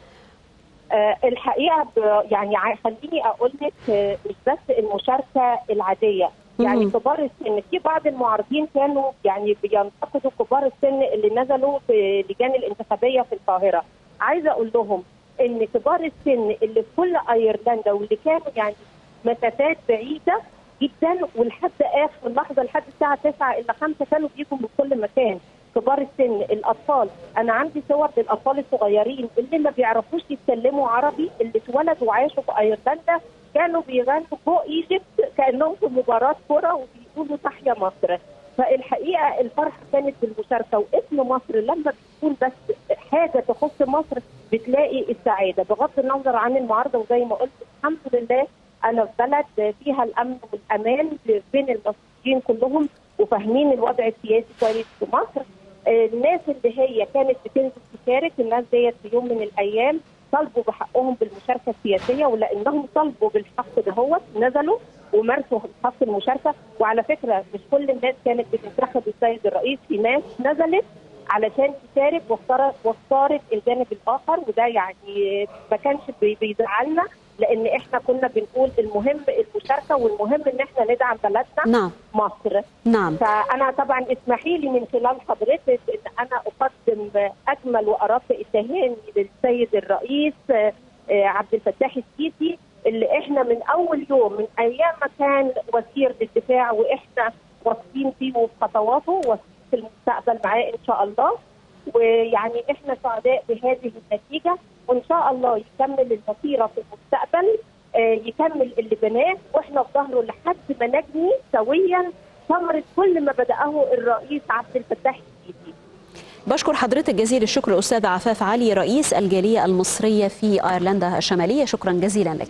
أه الحقيقه يعني خليني اقول لك مش بس المشاركه العاديه، يعني كبار السن، في بعض المعارضين كانوا يعني بينتقدوا كبار السن اللي نزلوا في لجان الانتخابيه في القاهره. عايزه اقول لهم ان كبار السن اللي في كل ايرلندا واللي كانوا يعني مسافات بعيده جدا ولحد اخر لحظه لحد الساعه تسعة الا خمسة كانوا بيجوا من كل مكان. كبار السن، الاطفال، انا عندي صور للاطفال الصغيرين اللي ما بيعرفوش يتكلموا عربي، اللي اتولدوا وعاشوا في ايرلندا، كانوا بيغنوا فوق ايجيبت كانهم في مباراه كره وبيقولوا تحيا مصر. فالحقيقه الفرحه كانت بالمشاركه، واسم مصر لما بتكون بس حاجه تخص مصر بتلاقي السعاده بغض النظر عن المعارضه. وزي ما قلت الحمد لله انا في بلد فيها الامن والامان بين المصريين كلهم وفاهمين الوضع السياسي كويس في مصر. الناس اللي هي كانت بتنزل تشارك، الناس ديت في يوم من الايام طالبوا بحقهم بالمشاركه السياسيه، ولانهم طالبوا بالحق دهوت نزلوا ومارسوا حق المشاركه. وعلى فكره مش كل الناس كانت بتنتخب السيد الرئيس، في ناس نزلت علشان تشارك واختارت واختارت الجانب الاخر، وده يعني ما كانش بيزعلنا، لان احنا كنا بنقول المهم المشاركه والمهم ان احنا ندعم بلدنا. نعم. مصر. نعم. فانا طبعا اسمحي لي من خلال حضرتك ان انا اقدم اجمل وارق التهاني للسيد الرئيس عبد الفتاح السيسي، اللي احنا من اول يوم من ايام ما كان وزير للدفاع واحنا واثقين فيه وفي خطواته وفي المستقبل معاه ان شاء الله. ويعني احنا سعداء بهذه النتيجه، وان شاء الله يكمل المسيره في المستقبل، يكمل اللي بناه واحنا في ظهره لحد ما نجني سويا ثمره كل ما بداه الرئيس عبد الفتاح السيسي. بشكر حضرتك جزيل الشكر أستاذة عفاف علي رئيس الجالية المصرية في أيرلندا الشمالية، شكرا جزيلا لك.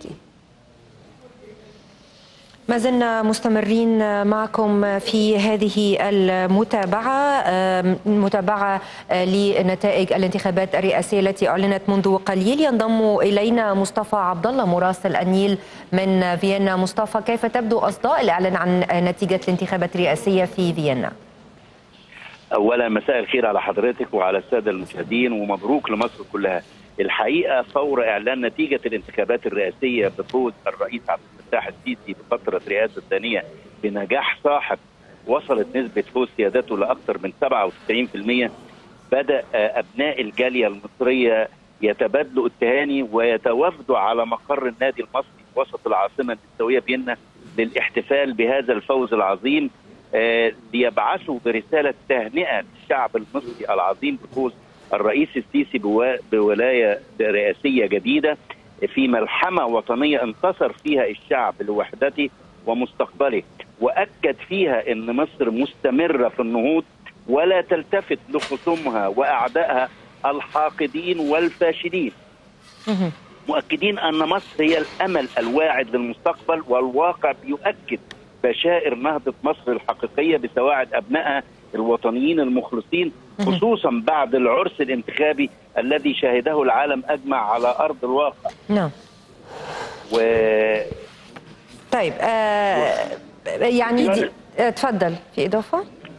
ما زلنا مستمرين معكم في هذه المتابعة متابعة لنتائج الانتخابات الرئاسية التي أعلنت منذ قليل. ينضم إلينا مصطفى عبد الله مراسل النيل من فيينا. مصطفى، كيف تبدو أصداء الإعلان عن نتيجة الانتخابات الرئاسية في فيينا؟ أولا مساء الخير على حضرتك وعلى السادة المشاهدين، ومبروك لمصر كلها. الحقيقة فور إعلان نتيجة الانتخابات الرئاسية بفوز الرئيس عبد الفتاح السيسي بفترة رئاسة ثانية بنجاح ساحق وصلت نسبة فوز سيادته لأكثر من سبعة وتسعين بالمئة. بدأ أبناء الجالية المصرية يتبادلوا التهاني ويتوافدوا على مقر النادي المصري وسط العاصمة النمساوية فيينا للاحتفال بهذا الفوز العظيم، ليبعثوا برسالة تهنئة للشعب المصري العظيم بفوز الرئيس السيسي بولاية رئاسية جديدة في ملحمة وطنية انتصر فيها الشعب لوحدته ومستقبله، وأكد فيها أن مصر مستمرة في النهوض ولا تلتفت لخصومها وأعدائها الحاقدين والفاشلين، مؤكدين أن مصر هي الأمل الواعد للمستقبل، والواقع بيؤكد بشائر نهضة مصر الحقيقية بسواعد أبنائها الوطنيين المخلصين، خصوصا بعد العرس الانتخابي الذي شهده العالم أجمع على أرض الواقع. نعم. و... طيب آه يعني دي... اتفضل في إضافة.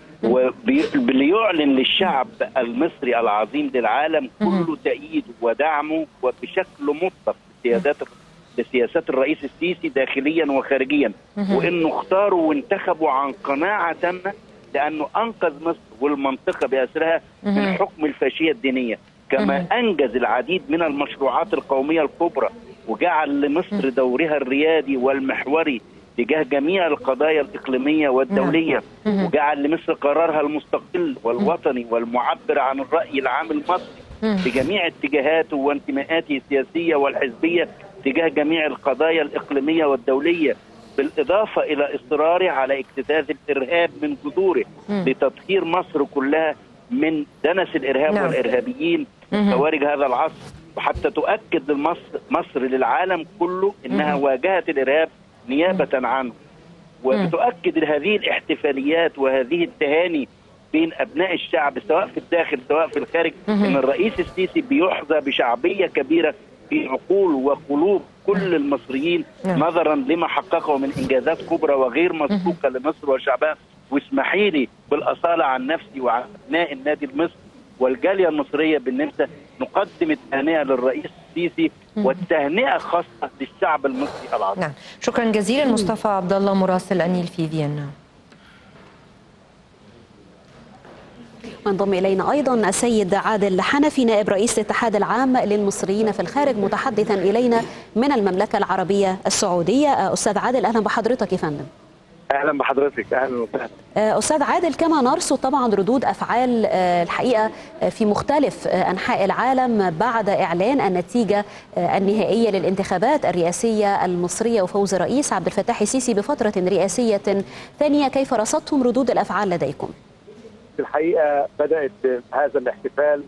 وليعلن للشعب المصري العظيم للعالم كله تأييده ودعمه وبشكل مطلق لسيادات لسياسات الرئيس السيسي داخليا وخارجيا، وانه اختاروا وانتخبوا عن قناعه تامه لانه انقذ مصر والمنطقه باسرها من حكم الفاشيه الدينيه، كما انجز العديد من المشروعات القوميه الكبرى وجعل لمصر دورها الريادي والمحوري تجاه جميع القضايا الإقليمية والدولية، وجعل لمصر قرارها المستقل والوطني والمعبر عن الرأي العام المصري بجميع اتجاهاته وانتماءاته السياسية والحزبية تجاه جميع القضايا الإقليمية والدولية، بالإضافة إلى إصراره على اجتثاث الإرهاب من جذوره لتطهير مصر كلها من دنس الإرهاب نعم. والإرهابيين خوارج هذا العصر، وحتى تؤكد لمصر مصر للعالم كله إنها واجهت الإرهاب نيابة عنه، وبتؤكد هذه الاحتفاليات وهذه التهاني بين أبناء الشعب سواء في الداخل سواء في الخارج أن الرئيس السيسي بيحظى بشعبية كبيرة في عقول وقلوب كل المصريين نظرا لما حققه من إنجازات كبرى وغير مسبوقة لمصر وشعبها. واسمحي لي بالأصالة عن نفسي وعن أبناء النادي المصري والجالية المصرية بالنمسا نقدم التهنئة للرئيس السيسي والتهنئة خاصة للشعب المصري العظيم. نعم، شكرا جزيلا مصطفى عبد الله مراسل أنيل في فيينا. وانضم إلينا أيضا السيد عادل حنفي نائب رئيس الاتحاد العام للمصريين في الخارج متحدثا إلينا من المملكة العربية السعودية. أستاذ عادل أهلا بحضرتك يا فندم. اهلا بحضرتك. اهلا وسهلا. استاذ عادل، كما نرصد طبعا ردود افعال الحقيقه في مختلف انحاء العالم بعد اعلان النتيجه النهائيه للانتخابات الرئاسيه المصريه وفوز الرئيس عبد الفتاح السيسي بفتره رئاسيه ثانيه، كيف رصدتم ردود الافعال لديكم؟ الحقيقه بدات هذا الاحتفال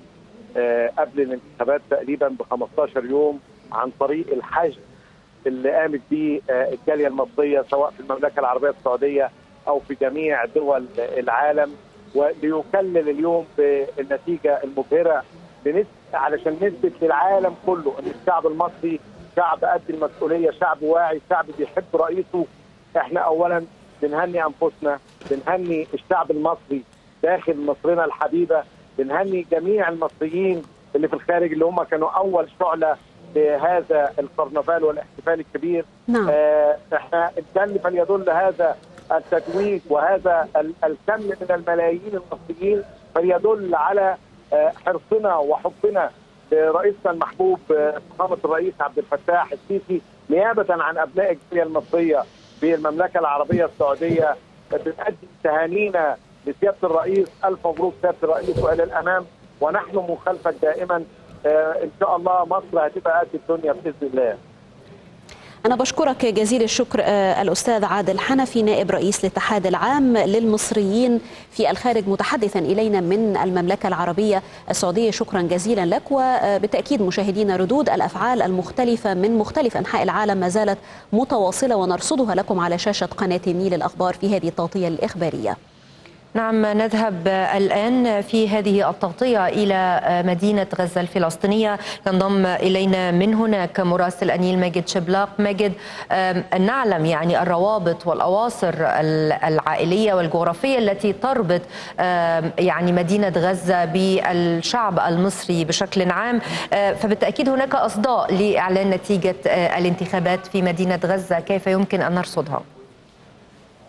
قبل الانتخابات تقريبا ب خمستاشر يوم عن طريق الحشد اللي قامت به الجاليه المصريه سواء في المملكه العربيه السعوديه او في جميع دول العالم، وليكلل اليوم بالنتيجه المبهره علشان نثبت للعالم كله ان الشعب المصري شعب قد المسؤوليه، شعب واعي، شعب بيحب رئيسه. احنا اولا بنهني انفسنا، بنهني الشعب المصري داخل مصرنا الحبيبه، بنهني جميع المصريين اللي في الخارج اللي هم كانوا اول شعله بهذا الكرنفال والاحتفال الكبير. نعم. آه احنا الجن فليدل هذا التتويج وهذا الكم من الملايين المصريين فليدل على آه حرصنا وحبنا لرئيسنا المحبوب فخامه آه الرئيس عبد الفتاح السيسي نيابه عن ابناء الجاليه المصريه في المملكه العربيه السعوديه. بنقدم تهانينا لسياده الرئيس، الف مبروك سياده الرئيس والى الامام، ونحن من خلفك دائما. آه ان شاء الله مصر هتبقى قد الدنيا باذن الله. أنا بشكرك جزيل الشكر آه الأستاذ عادل حنفي نائب رئيس الاتحاد العام للمصريين في الخارج متحدثا إلينا من المملكة العربية السعودية. شكرا جزيلا لك. وبالتأكيد مشاهدينا ردود الأفعال المختلفة من مختلف أنحاء العالم ما زالت متواصلة ونرصدها لكم على شاشة قناة النيل الأخبار في هذه التغطية الإخبارية. نعم، نذهب الآن في هذه التغطية إلى مدينة غزة الفلسطينية. ينضم إلينا من هناك مراسل أنيل ماجد شبلاق. ماجد، نعلم يعني الروابط والأواصر العائلية والجغرافية التي تربط يعني مدينة غزة بالشعب المصري بشكل عام، فبالتأكيد هناك أصداء لإعلان نتيجة الانتخابات في مدينة غزة، كيف يمكن أن نرصدها؟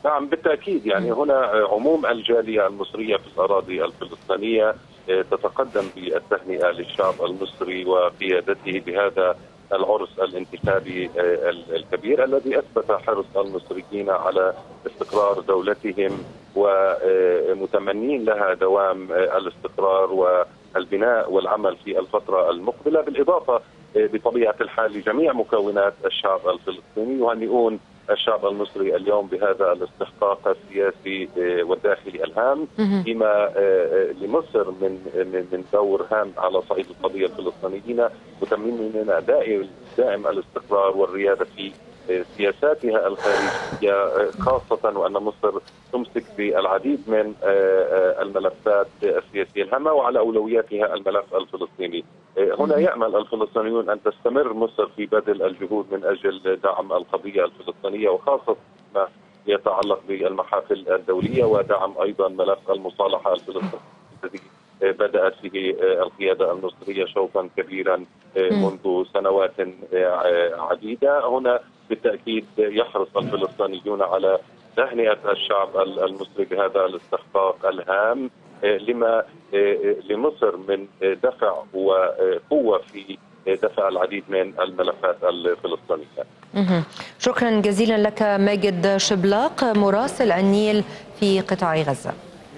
نعم بالتأكيد، يعني هنا عموم الجالية المصرية في الأراضي الفلسطينية تتقدم بالتهنئة للشعب المصري وقيادته بهذا العرس الانتخابي الكبير الذي أثبت حرص المصريين على استقرار دولتهم ومتمنين لها دوام الاستقرار والبناء والعمل في الفترة المقبلة، بالإضافة بطبيعة الحال لجميع مكونات الشعب الفلسطيني، يهنئون الشعب المصري اليوم بهذا الاستحقاق السياسي والداخلي الهام فيما لمصر من من دور هام على صعيد القضية الفلسطينية، متمنين دائم دائم الاستقرار والريادة في سياساتها الخارجية، خاصة وأن مصر تمسك بالعديد من الملفات السياسية الهامة وعلى أولوياتها الملف الفلسطيني. هنا يأمل الفلسطينيون أن تستمر مصر في بذل الجهود من أجل دعم القضية الفلسطينية، وخاصة ما يتعلق بالمحافل الدولية ودعم أيضا ملف المصالحة الفلسطينية الذي بدأت فيه القيادة المصرية شوطا كبيرا منذ سنوات عديدة. هنا بالتأكيد يحرص الفلسطينيون على تهنئة الشعب المصري بهذا الاستحقاق الهام لما لمصر من دفع وقوة في دفع العديد من الملفات الفلسطينية. شكرا جزيلا لك ماجد شبلاق مراسل النيل في قطاع غزة.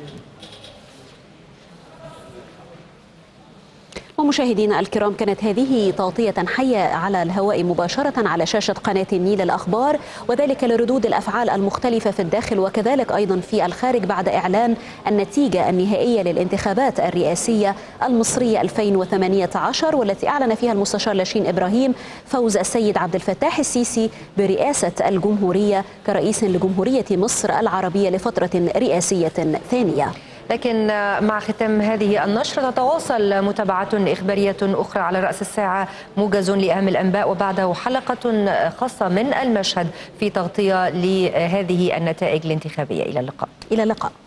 ومشاهدينا الكرام، كانت هذه تغطية حية على الهواء مباشرة على شاشة قناة النيل الأخبار، وذلك لردود الأفعال المختلفة في الداخل وكذلك أيضا في الخارج بعد إعلان النتيجة النهائية للانتخابات الرئاسية المصرية ألفين وثمانية عشر، والتي أعلن فيها المستشار لاشين إبراهيم فوز السيد عبد الفتاح السيسي برئاسة الجمهورية كرئيس لجمهورية مصر العربية لفترة رئاسية ثانية. لكن مع ختام هذه النشرة تتواصل متابعة إخبارية أخرى على رأس الساعة، موجز لأهم الأنباء وبعده حلقة خاصة من المشهد في تغطية لهذه النتائج الانتخابية. إلى اللقاء. إلى اللقاء.